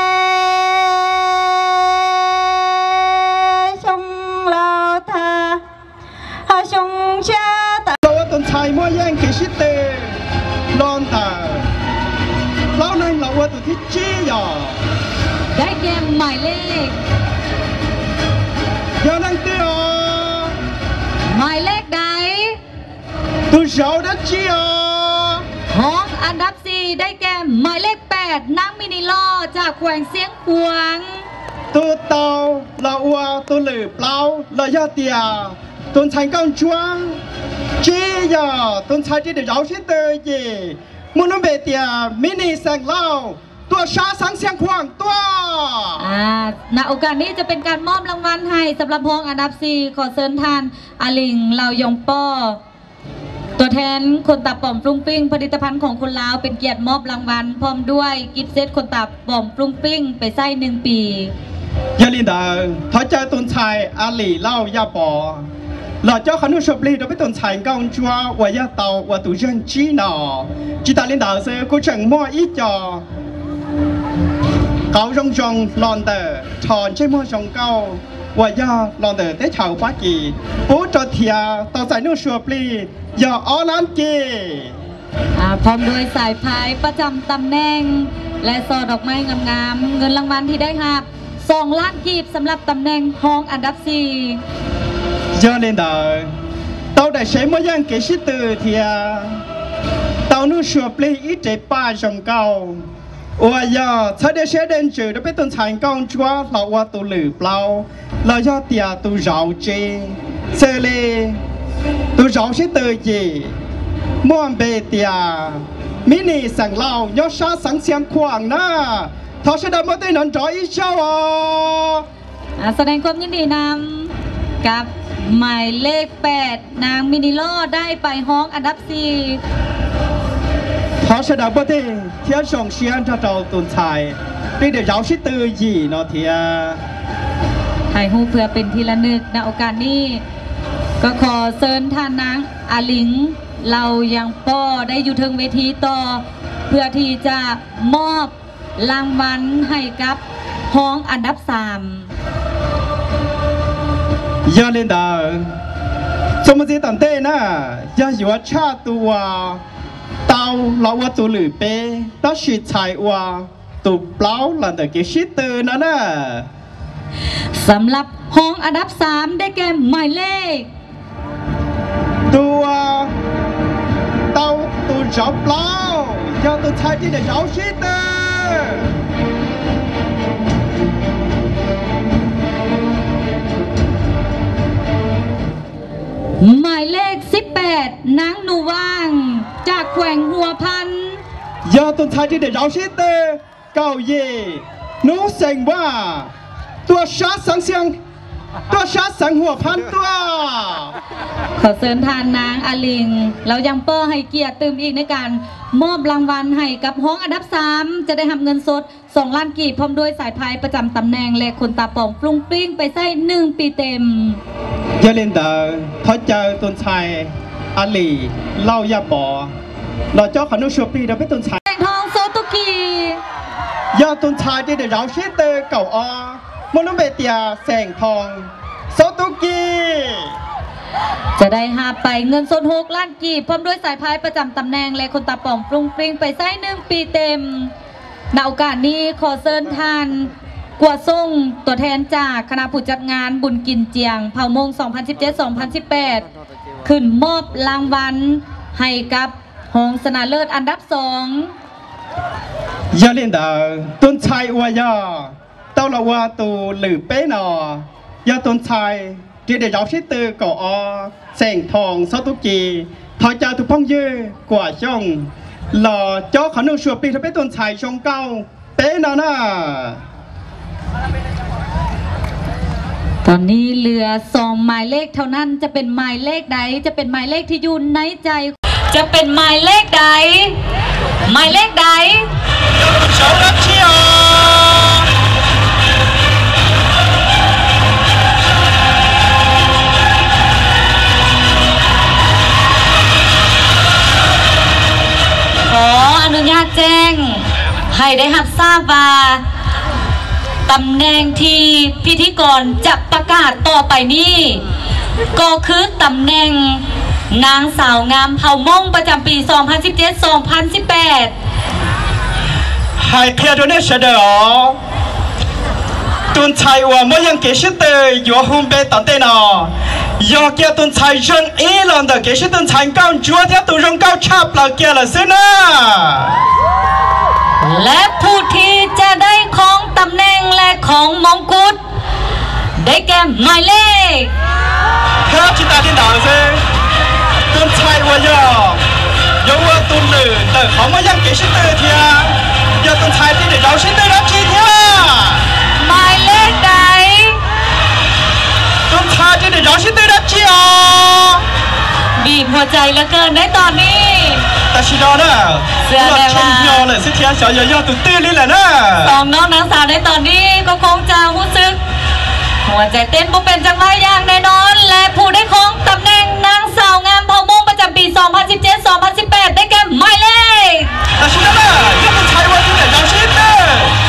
ai chung lao tha chung cha ta lo tuần chạy mua yang kỹ sĩ tê lon ta lão này lão tụi thích chi à ได้เกมหมายเลข giờ đang tiêu หมายเลขใดตัวเช้าดัชชีอ่ะของอันดับ 4ได้แก่หมายเลข 8นางมินิลอจากแขวงเสียงขวางตัวเต่าละวัวตัวเหลือเปล่าละยาเตียตัวชายก้าวจวงเจียตัวชายที่เดือดร้อนที่เตยมุนเบเตียมินิแสงเล่าตัวชาสังเสียงขวางตัวณโอกาสนี้จะเป็นการมอบรางวัลให้สำหรับห้องอันดับ 4ขอเชิญท่านอาลิงเหล่ายองป้อตัวแทนคนตาป่อมฟรุ้งปิ้งผลิตภัณฑ์ของคนลาวเป็นเกียรติมอบรางวัลพร้อมด้วยกิฟต์เซตคนตาป่อมฟรุ้งปิ้งไปไส้1 ปียาลินดาเขาเจอตุนชายอาลีเล่ายาปอหล่อเจ้าขนุชบลีเราไปตุนชายกองจัวว่ายาเตาว่าตุเจนจีนอจิตาลินดาเซกูเฉิงมั่วอีจอเขาจงจงลอนเตอร์ถอนใช้มั่วจงเก้าว่ายาลอนเตอร์ได้ชาวปากีปูจอเทียต่อสายนุชบลีอย่าอ้อลันกีพร้อมด้วยสายพายประจำตำแหน่งและซอดอกไม้งามๆเงินรางวัลที่ได้รับ2 ล้านกีบสำหรับตำแหน่งห้องอันดับ4 ยาเลนดาเต่าได้ใช้มายังเกชิตือเทียเต่านู่ชัวปลีอีเจป้าจงเก้าว่ายาถ้าได้ใช้เดินจืดได้ไปต้นชายกองจัวเราว่าตัวหลือเปล่าเรายอดเตียตัวเราเจเซเลตัวเราใช้ตือเย่ม่วนเบเตียมินิสั่งเรายอดชาสังเสียงขวางนะเขาใช้ดำมาได้นอนจอยอีเช้าแสดงความยินดีนำกับหมายเลข8นางมินิโลได้ไปห้องอันดับ4 เขาใช้ดำมาได้เที่ยวส่งเชียนถ้าเราตุนชายได้เดี๋ยวเราชิตือหยี่เนาะเทียถ่ายรูปเพื่อเป็นที่ระลึกในโอกาสนี้ก็ขอเชิญท่านนางอาลิงเรายังป้อได้อยู่ถึงเวทีต่อเพื่อที่จะมอบรางวัลให้กับห้องอันดับ3 ยาเลนดาสมมติตั้งแต่น่ะยาอยู่ว่าชาตัวเตาเราว่าตัวหรือเป้ต้องชิดชายว่าตัวเปล่าหลังจากชิดตื่นนะสำหรับห้องอันดับ3ได้แก่หมายเลขตัวเตาตัวเจ้าเปล่ายาตัวชายที่เดี๋ยวเจ้าชิดตื่นหมายเลข18นางหนูว่างจากแขวงหัวพันยาตุนชายที่เดี๋ยวเราชิดเตเก่าเย่นูเสียงว่าตัวชาสังเสียงตัวชาสังหัวพันตัวขอเชิญทานนางอาลิงเรายังป้อให้เกียรติตื่มอีกในการมอบรางวัลให้กับห้องอันดับ3จะได้ทำเงินสด2 ล้านกีบพร้อมด้วยสายพายประจำตำแหน่งและคนตาป่องฟรุ้งปริ้งไปไส้1 ปีเต็มยาเลนดาเขาเจอตุนชายอาลีเล่ายาปอเราเจ้าขนุชปีเราไปตุนชายแสงทองโซตุกียาตุนชายที่เดี๋ยวเราชิดเตเก่าอมนุเบเตียแสงทองโซตุกีจะได้หาไปเงินสด6 ล้านกีบพร้อมด้วยสายพายประจำตำแหน่งและคนตาป่องฟรุ้งปริ้งไปไส้1 ปีเต็มในโอกาสนี้ขอเชิญท่านกัวซ่งตัวแทนจากคณะผู้จัดงานบุญกินเจียงเผ่ามง 2017-2018 ขึ้นมอบรางวัลให้กับห้องชนะเลิศอันดับ2 ยาเลนดาต้นชายวายาเต้าละวาตูหรือเป้นอยาต้นชายที่เดี๋ยวเราชิดตือก่อแสงทองซาตุกีทอยจาทุกพ่องเย่กว่าช่องหล่อเจ้าขนุชัวปีถ้าเป็นต้นชายชงเก้าเป้น่ะตอนนี้เหลือ2 หมายเลขเท่านั้นจะเป็นหมายเลขใดจะเป็นหมายเลขที่อยู่ในใจจะเป็นหมายเลขใดหมายเลขใดเฉาลับเชียวขออนุญาตแจ้งให้ได้รับทราบว่าตำแหน่งที่พิธีกรจะประกาศต่อไปนี้ก็คือตำแหน่งนางสาวงามเผ่ามงประจำปี 2017-2018 ให้เคลียร์ด้วยเสด็จตุนชายว่าไม่ยังเกชิเตยอยู่ห้องเบตันเตนอยากเกี่ยตุนชายจงเอลันเดเกชิตุนชายก้าวจัวเทียตุรงก้าวชาปลาเกี่ยละสินะและผู้ที่จะได้ของตำแหน่งและของมงกุฎได้แก่หมายเลขครับจิตาที่ด่าเซตุนชายว่ายาว่าตุนหนึ่งแต่เขาไม่ยังเกชิเตยเทียอย่าตุนชายที่เดี๋ยวเราชิเตยรับชีเทียหมายเลขใดตุนชายที่เดี๋ยวเราชิเตยรับชีบีบให้หัวใจเหลือเกินในตอนนี้แต่ชิโน่เนี่ยเราเช่นยอเลยสิเทียนเฉยยอตุ้ตื้อนี่แหละนะสองน้องนางสาวในตอนนี้ก็คงจะรู้สึกหัวใจเต้นบุเป็นจังไรอย่างแน่นอนและผู้ได้ของตำแหน่งนางสาวงามเผ่ามงประจำปี 2017-2018 ได้แก่หมายเลขแต่ชิโน่เนี่ยยังเป็นชายวัยรุ่นแต่ยังชิดเลย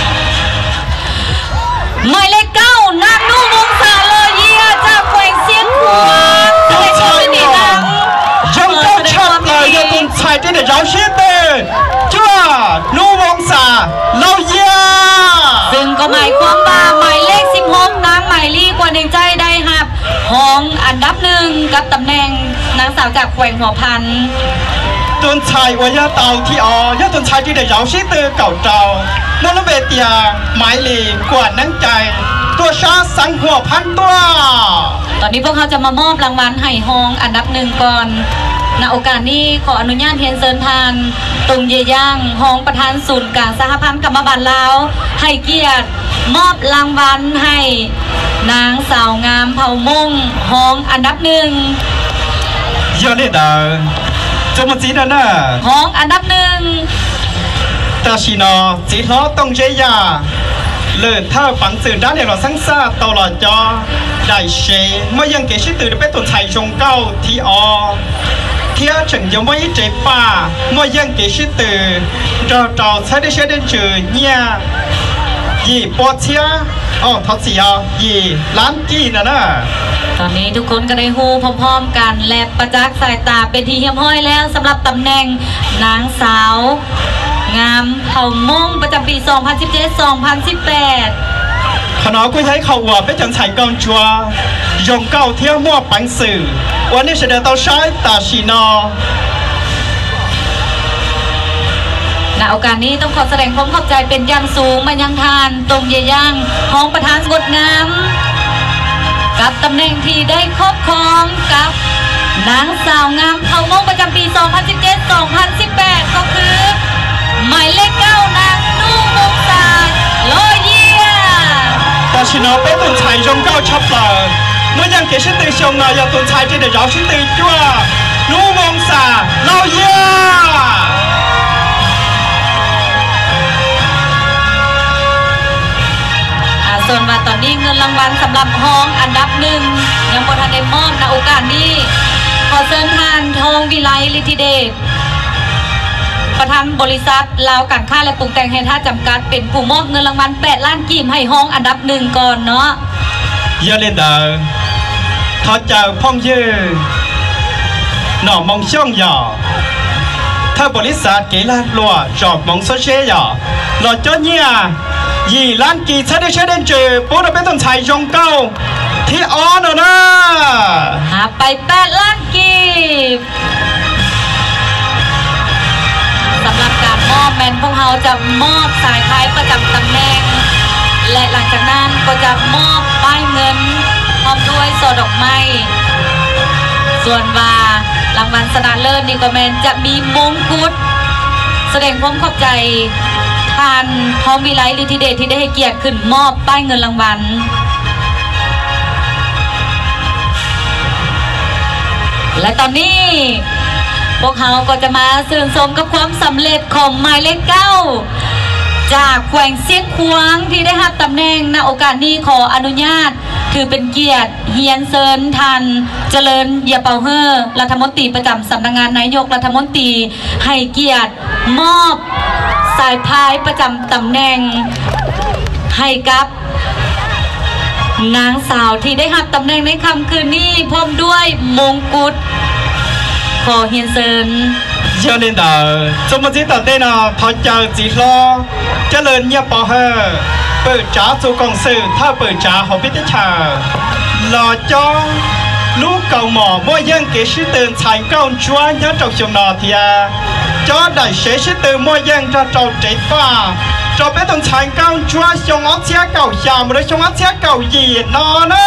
หมายเลข 9 นางนุ่งวงศาโลเยียจากแขวงเชียงขวางยังเจ้าชัดเลยยังเป็นชายที่ได้ยังชิดเลยจ้านุ่งวงศาโลเยียซึ่งก็หมายความว่าหมายเลข 16 นางหมายลีกว่าหนึ่งใจได้หับห้องอันดับหนึ่งกับตำแหน่งนางสาวจากแขวงหัวพันต้นชายว่ายาเตาที่ยาต้นชายที่ได้ยังชิดเลยเก่าเจ้ามลเวทีหมายลีกว่านั่งใจตัวชาสังหัวพันตัวตอนนี้พวกเขาจะมามอบรางวัลให้ห้องอันดับหนึ่งก่อนณโอกาสนี้ขออนุญาตเรียนเชิญทานตรงเยย่างห้องประธานศูนย์กลางสหพันธ์กรรมบาลลาวให้เกียรติมอบรางวัลให้นางสาวงามเผ่ามงห้องอันดับหนึ่งยอดเลยดาจะมาจีนนะห้องอันดับหนึ่งตาชิโนจีท้อต้องเจียเลิศถ้าฝังสื่อด้านเนี่ยเราสังสารตลอดจอได้เชเมื่อยังเกชิตื่นไปตุนไทยชงเก้าที่เที่ยฉันยังไม่เจ็บป่าเมื่อยังเกชิตื่นเราใช้ได้ใช้ได้เจอเนี่ยยี่ปอเชียทัศยายี่ล้านกี่นะตอนนี้ทุกคนก็ได้ฮู้พร้อมๆกันและประจักษ์สายตาเป็นที่เฮียมห้อยแล้วสำหรับตำแหน่งนางสาวงามเผ่ามงประจำปี 2017-2018 ขณะกุ้ยให้เขาว่าไปจังไฉกองชัวยงเก้าเที่ยวมั่วปังสื่อวันนี้เสด็จต่อใช้ตาชีนอณโอกาสนี้ต้องขอแสดงความขอบใจเป็นอย่างสูงมายังทานตรงเยย่างห้องประธานงดงามกับตำแหน่งที่ได้ครอบครองกับนางสาวงามเผ่ามงประจำปี 2017-2018 ก็คือหมายเลข 9 นางนุ่งวงศาโลเยียตาชิโนเป็นตุนไฉยงเก้าชับเลยเมื่อยังเกชิตื่นชงนายตุนไฉที่ได้ย้อนชิตื่นจั่วนุ่งวงศาโลเยียส่วนมาตอนนี้เงินรางวัลสำหรับห้องอันดับหนึ่งยังบ่ทันได้มอบณโอกาสนี้ขอเชิญทานทองวิไลฤทธิเดชประธานบริษัทลาวการค้าและปรุงแต่งแห่งท่าจำกัดเป็นผู้มอบเงินรางวัล8 ล้านกีบให้ห้องอันดับหนึ่งก่อนเนาะอย่าเล่นดาวทอดเจ้าพ่องยืนหน่อมองช่องหย่อถ้าบริษัทเกล้าลัวจอบมองโซเชียลหล่อจ้าเนี่ยยี่ล้านกีใช้ได้ใช้ได้เจอปุ๊บเราเป็นต้นไทรยงเก้าที่นะหาไป8 ล้านกีบสำหรับการมอบแมนพวกเราจะมอบสายพายประจำตำแหน่งและหลังจากนั้นก็จะมอบป้ายเงินพร้อมด้วยโซดอกไม้ส่วนว่ารางวัลชนะเลิศนี่ก็แมนจะมีมงกุฎแสดงความขอบใจทานทองวิไลฤทธิเดชที่ได้ให้เกียรติขึ้นมอบป้ายเงินรางวัลและตอนนี้พวกเขาก็จะมาชื่นชมกับความสำเร็จของหมายเลข 9จากแขวงเชียงขวางที่ได้รับตำแหน่งณโอกาสนี้ขออนุญาตคือเป็นเกียรติเฮียนเซินทันเจริญเยเปาเฮอร์รัฐมนตรีประจำสำนักงานนายกรัฐมนตรีให้เกียรติมอบสายพายประจำตำแหน่งให้กับนางสาวที่ได้รับตำแหน่งในค่ำคืนนี้พร้อมด้วยมงกุฎขอเฮียนเซินเชิญเล่นดาวสมมติตัดเต้นทอดเจ้าจีรอเจริญเยเปาเฮอร์เปิดจ้าสู่กองสื่อถ้าเปิดจ้าของพิธีชาหล่อจ้องลูกเก่าหมอบ่ยังเกชิตื่นชายเก้าชวนยัดจอกชมนอเทียจ้าได้เสียชิตื่นบ่ยังจะเจ้าเจ็บฟ้าจะเป็นต้องชายเก้าชวนชงอัเชียเก่ายามหรือชงอัเชียเก่ายีนอนะ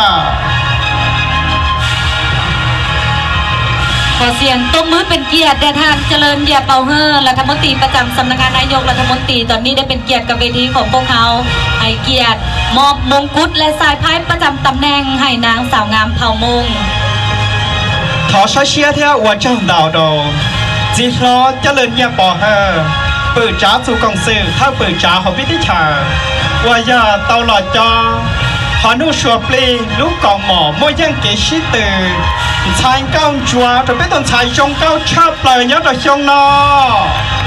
ขอเสียงตบมือเป็นเกียรติแด่ท่านเจริญเยเปาเฮอร์รัฐมนตรีประจำสำนักงานนายกรัฐมนตรีตอนนี้ได้เป็นเกียรติกับเวทีของพวกเขาให้เกียรติมอบมงกุฎและสายพายประจำตำแหน่งให้นางสาวงามเผ่ามง thọ sai xia theo và trong đào đồ chỉ lo cho lên nhà bỏ hờ bự trả su công sự thao bự trả họ biết tích chờ và giờ tao là cho họ nuôi sủa pli lúc còn mỏ mỗi dân kỹ sĩ từ thành công chúa rồi biết tuần thành trong cao chắp lời nhớ rồi trong nó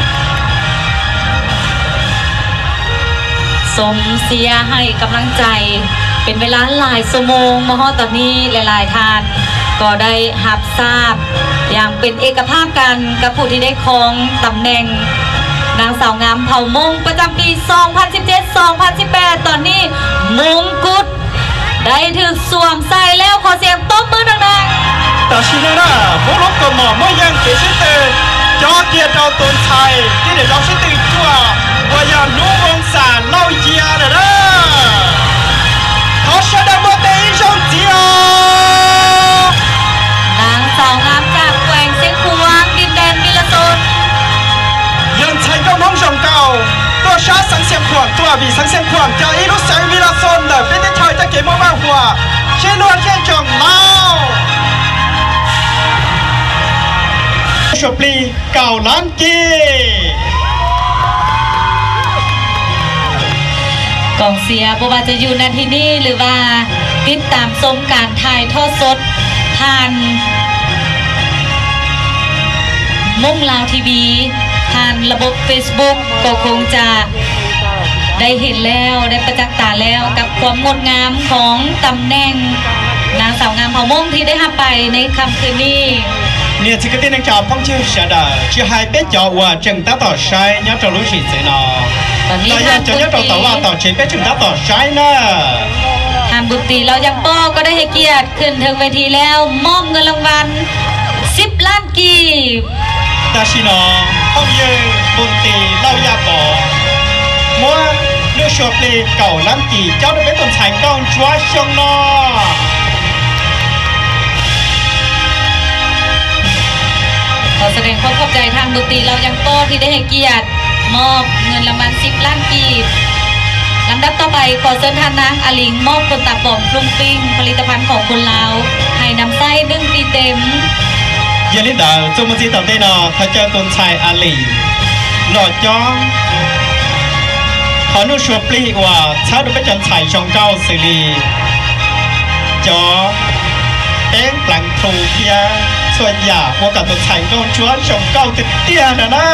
สมเสียให้กำลังใจเป็นเวลาหลายชั่วโมงมาฮอดตอนนี้หลายๆท่านก็ได้รับทราบอย่างเป็นเอกภาพกันกับผู้ที่ได้ครองตำแหน่งนางสาวงามเผ่ามงประจำปี 2017-2018 ตอนนี้มงกุฎได้ถูกสวมใส่แล้วขอเสียงตบมือดังๆแต่สิ่งนั้นพวกเราก็มองไม่ยังเกิดขึ้นเลยจอเกียร์เราต้นไทยที่เดี๋ยวเราใช้ตื่นตัวว่าอย่างนู้วงศาเล่าเยียเลยนะเขาแสดงว่าเป็นช่องเดียวนางสาวงามจากแขวงเชียงขวางดินแดนมิลโซนยังใช้ก็น้องชมเก่าตัวช้าสังเสียงขวางตัวบีสังเสียงขวางจะอีรู้ใส่มิลโซนเด้อเป็นที่ชายจะเก็บมาบ้างหัวเช่นล้วนเช่นจงเล่าชปลีเก่าล้านกีกองเสียบ่ว่าจะอยู่ณที่นี่หรือว่าติดตามชมการถ่ายทอดสดผ่านมุ่งลาวทีวีผ่านระบบ Facebook ก็คงจะได้เห็นแล้วได้ประจักษ์ตาแล้วกับความงดงามของตำแหน่งนางสาวงามเผ่ามงที่ได้รับไปในค่ำคืนนี้เนี่ยที่ก็ได้นักจับพ้องชื่อเสดาชื่อไฮเป็ดจ่อว่าจึงตั้งต่อใช้ยัดจะรู้สิเสนาเราอยากจะยัดต่อว่าต่อเชนเป็ดจึงตั้งต่อใช้นะทางบุตรีเรายังป้อก็ได้ให้เกียรติขึ้นถึงเวทีแล้วมอบเงินรางวัล10 ล้านกีบตาชินอห้องยืนบุตรีเราอยากบอกมัวเลือกชอบเลยเก่าล้านกีเจ้าได้เป็นต้นสายกองชัวชงนอขอแสดงความขอบใจทางดนตรีเรายังโป้ที่ได้ให้เกียรติมอบเงินรางวัล10 ล้านกีบลำดับต่อไปขอเชิญท่านนางอลิงมอบคนตาปอมปรุงปิ้งผลิตภัณฑ์ของคนลาวให้นำไส้1 ปีเต็มยันลิดาจงมาจีต่อเต้นเขาเจอต้นชายอลิงหล่อจ้องขอนุชวปลีว่าชาดูไปจันชายชงเก้าสิริจอเต้งปลังทูเพียส่วนใหญ่ว่ากับตัวไทยก็ชวนชมเก้าติดเตี้ยนะ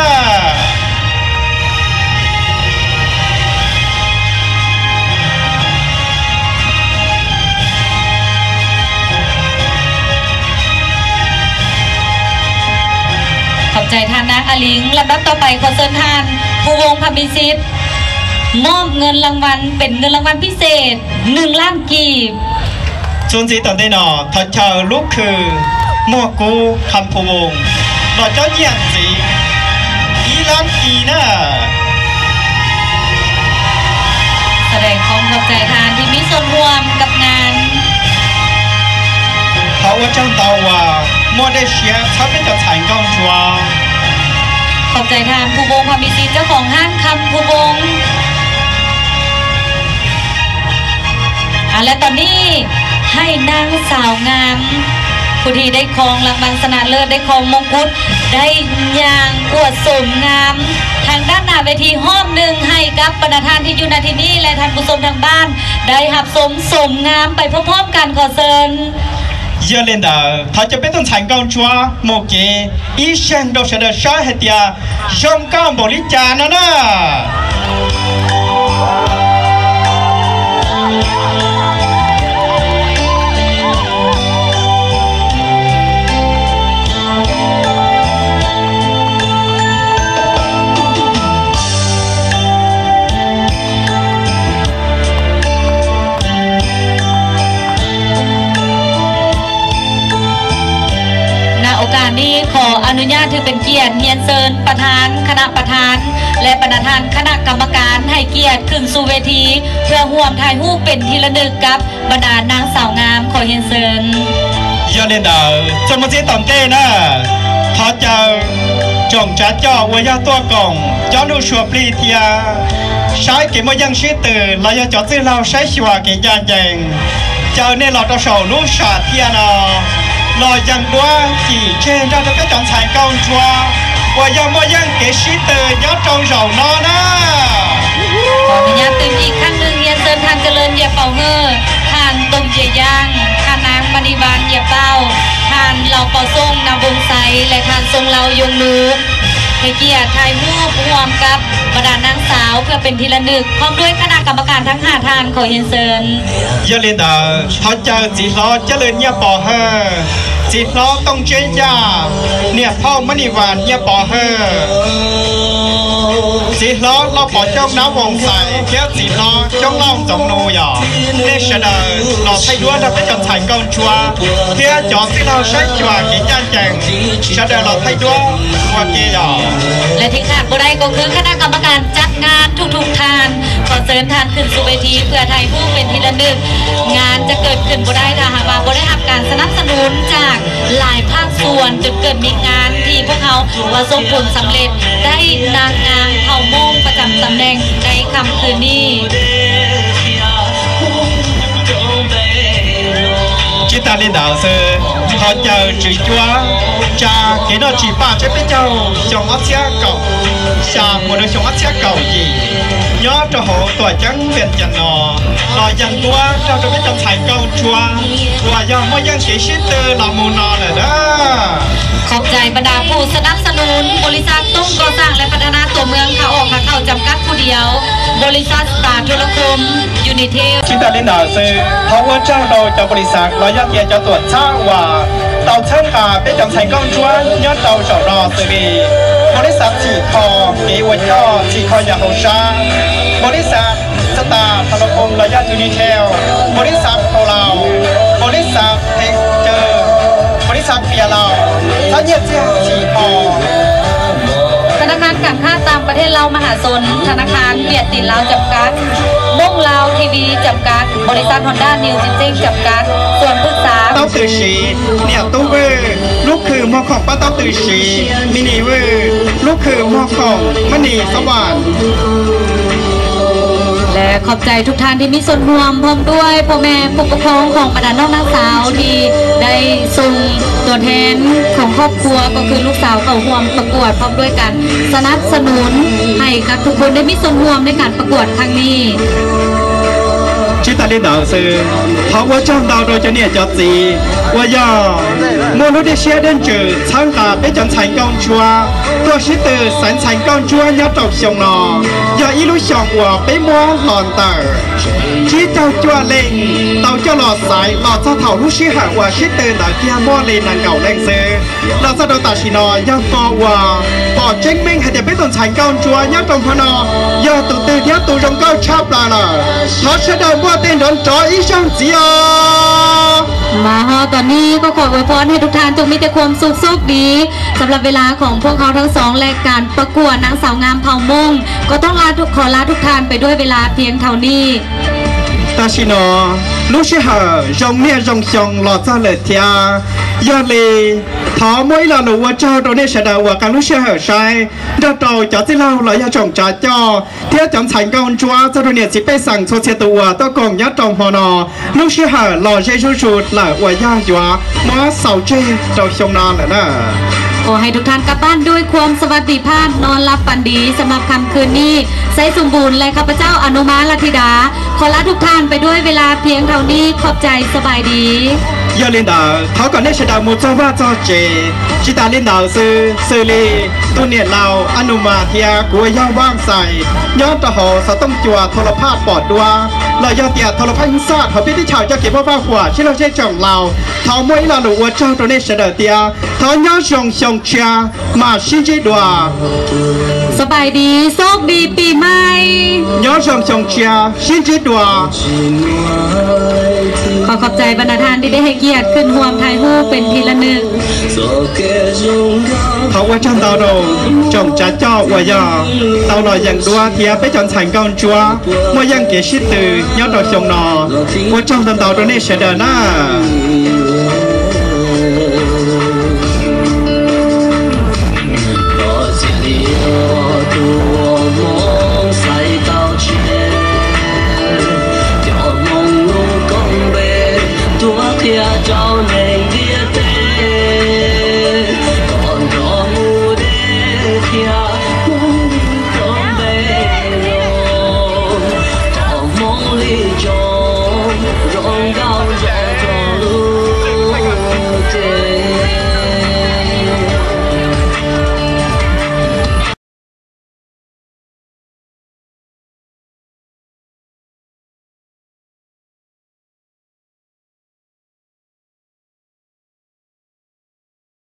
ขอบใจท่านนางอลิงลำดับต่อไปขอเชิญท่านผู้วงพมิสิทธิ์มอบเงินรางวัลเป็นเงินรางวัลพิเศษ1 ล้านกีบจนจีต่อได้หนอทัดเชอลูกคือมัวกูคำพวงเราเจ้าเยี่ยงสีอีล้านกีน่ะแสดงความขอบใจทานที่มีส่วนร่วมกับงานเขาว่าเจ้าเตาว่ามัวได้เชียร์เขาเป็นกับถ่ายกองชัวขอบใจทานผู้วงพามิซีเจ้าของห้างคำผู้วงและตอนนี้ให้นางสาวงามผู้ที่ได้ครองรางวัลชนะเลิศได้ครองมงกุฎได้อย่างอวดสมงามทางด้านหน้าเวทีห้อมหนึ่งให้กับประธานที่อยู่ณที่นี้และท่านผู้ชมทางบ้านได้หับสมงามไปพร้อมๆกันขอเชิญเยเลนดา他จะเป็นต้นสายกองชัวโมเกอีเชนโดเสดชาเฮติยายอมก้าวบริจานะนี้ขออนุญาตถือเป็นเกียรติเรียนเชิญประธานคณะประธานและประธานคณะกรรมการให้เกียรติขึ้นสู่เวทีเพื่อร่วมถ่ายรูปเป็นที่ระลึกกับบรรดานางสาวงามขอเรียนเชิญย้อนเล่นดาวจนมาเสียตอนเต้นะเขาจะจงจัดจ่อวัยตัวกองย้อนดูชัวปลีเทียใช้เก็บมายังชื่อตื่นเราจะจอดซื้อเราใช้ชัวเก็บยานแยงเจ้าเนี่ยเราต้องสอนรู้ชาเทียนอ老杨多几天让这个讲才高抓，我要么样给西的要找手呢呢。 ขออนุญาตเติมอีกครั้งหนึ่งเรียนเชิญทานเจริญเหยียบเป่าเฮอทานตรงเจียย่างทานนางมณีวานเหยียบเป้าทานเหล่าเป่าส้มนำวงไซและทานทรงเรายงลูกให้เกียรติไทยรูปรวมกับบรรดานางสาวเพื่อเป็นทีละนึกพร้อมด้วยคณะกรรมการทั้ง5ท่านขอเรียนเชิญ要领导เขาเจอจีล้อเจริญเนี่ยปอเฮอจีล้อต้องเจียเนี่ยพ่อมณีวานเนี่ยปอเฮอจีล้อเราปอจ้องน้ำวงใสเจ้าจีล้อจ้องเล่าจงโนหยอเนี่ยเสดเราไทยด้วยเราไปจับถ่ายกองชัวเที่ยจอที่เราใช้ชัวกินย่างแจงเสดเราไทยด้วยว่าเกี่ยและที่ขาดบ่ได้ก็คือคณะกรรมการจัดงานทุกๆท่านขอเชิญท่านขึ้นสู่เวทีเพื่อไทยผู้เป็นทีละนึกงานจะเกิดขึ้นบ่ได้ถ้าหากว่าบ่ได้รับการสนับสนุนจากหลายภาคส่วนจนเกิดมีงานที่พวกเขาประสบผลสำเร็จได้นางงามเผ่ามงประจำตำแหน่งในค่ำคืนนี้ chỉ ta lên đảo sơ họ chờ chỉ chúa cha cái đó chỉ ba chế bên nhau trong áo xe cầu xa một đôi trong áo xe cầu gì nhớ cho họ tuổi trắng biển chân nọ lo dân tua cho cái trong thành cầu chúa và do mỗi dân chỉ ship từ là mù nọ là đó ขอบใจบรรดาผู้สนับสนุนบริษัทตุ้งก่อสร้างและพัฒนาตัวเมืองขาออกขาเข้าจำกัดผู้เดียวบริษัทสตาร์ธุรคมยูนิเทลที่ตาเล่นดาวซื้อเพราะว่าเจ้าโดยจากบริษัทเรายอดเยี่ยมจะตรวจช่างว่าเตาเชิงขาเป็นจำใส่กล้องชวนยอดเตาเฉารอซื้อบริษัทสีคอเกวันย่อสีคอยาโฮชาบริษัทสตาร์ธุรคมเรายอดยูนิเทลบริษัทโคลาวบริษัทเทคเจอบริษัทเปียเราถ้าเยี่ยมสีคอธนาคารการค้าต่างประเทศลาวมหาชนธนาคารเบียดตินลาวจำกัดม่งลาวทีวีจำกัดบริษัทฮอนด้านิวซิเซ็งจำกัดส่วนปรึกษาเต้าตือชีเนี่ยตู้เวอร์ลูกคือหมอของป้าเต้าตือชีมินิเวอร์ลูกคือหมอของมณีสว่างและขอบใจทุกท่านที่มีส่วนร่วมพร้อมด้วยพ่อแม่ผู้ปกครองของบรรดาน้องนางสาวที่ได้ส่งตัวแทนของครอบครัวก็คือลูกสาวเข้าร่วมประกวดพร้อมด้วยกันสนับสนุนให้กับทุกคนได้มีส่วนร่วมในการประกวดครั้งนี้ชื่อตาลีดาวซื้อเพราะว่าจ้องดาวโดยจะเนี่ยจอจีว่าย่อมนุษย์ได้เชื่อเดินจืดช่างตาเป็นจันทร์ฉันกองชัวตัวชิตอสันฉันกองชัวยอดจบชงนออย่าอีลุชองหัวไปมัวหลอนตาชี้เจ้าจัวเล่งเต่าเจ้าหลอดสายหลอดเจ้าเถ่าลูกชี้หาว่าชิตอหนาเกียมัวเลนางเก่าแรงซื้อเราจะโดนตาชินอยอดกอว่าปอดเจ๊งเม้งให้เด็กเป็นต้นฉันกองชัวยอดตรงพนอยอดตุ่ตื่นยอดตุ่จงก็ชอบปลาละเขาเชื่อเดิมว่าเต้นโดนจอยอีช่างเจียมาฮอตอนนี้ก็ขออวยพรให้ทุกท่านจงมีแต่ความสุขโชคดีสำหรับเวลาของพวกเขาทั้งสองและการประกวดนางสาวงามเผ่ามงก็ต้องขอลาทุกท่านไปด้วยเวลาเพียงเท่านี้ตาชิโนลูกชิฮะจงเนี่ยจงชงหล่อจ้าเลยเทียยอดเลยท้อมวยเราหนูว่าเจ้าตัวนี้เสดาว่าการลูกชิฮะใช่เจ้าโตจ่อที่เราเราอยากจงจ่าจ่อเที่ยวจำฉันก้อนจัวเจ้าตัวเนี่ยสิไปสั่งโซเชียตัวต้องกองยัดจงพอนอลูกชิฮะหล่อใช้ชุดหล่อว่าย่าจัวมาเสาเจ้เจ้าชงนานแหละนะขอให้ทุกท่านกลับบ้านด้วยความสวัสดิภาพนอนหลับฝันดีสำหรับค่ำคืนนี้ใช้สมบูรณ์และข้าพเจ้าอนุมาลัทธิดาขอลาทุกท่านไปด้วยเวลาเพียงเท่านี้ขอบใจสบายดียาลินดาเขาก่อนได้เสดามุจว่าจอเจจิตาลินดาซื้อลีตัวเนี่ยเราอนุมาเทียกัวยาว่างใส่ย้อนตะหอสต้องจัวโทรภาพปอดดัวเรายอดเตียโทรภาพหินซาเขาพิธีชาวจะเก็บพ่อฟ้าขวาที่เราใช้จ่องเราเขามวยเราหนูว่าเจ้าตัวนี้เสดาเตียเขาย้อนชงเชียมาชินจิดัวสบายดีโชคดีปีใหม่ย้อนชงเชียชินจิดัวขอบใจบรรดาท่านที่ได้ให้เกียรติขึ้นห่วงไทยฮู้เป็นทีละหนึ่งเขาว่าจันดาวโดจงจัดจ่อว่าย่อเราหน่อยอย่างดัวเทียไปจนฉันก้อนจัวว่ายังเกชิตือยอดดอกชงนอว่าจังดาวโดนี่เสดาหน้า Oh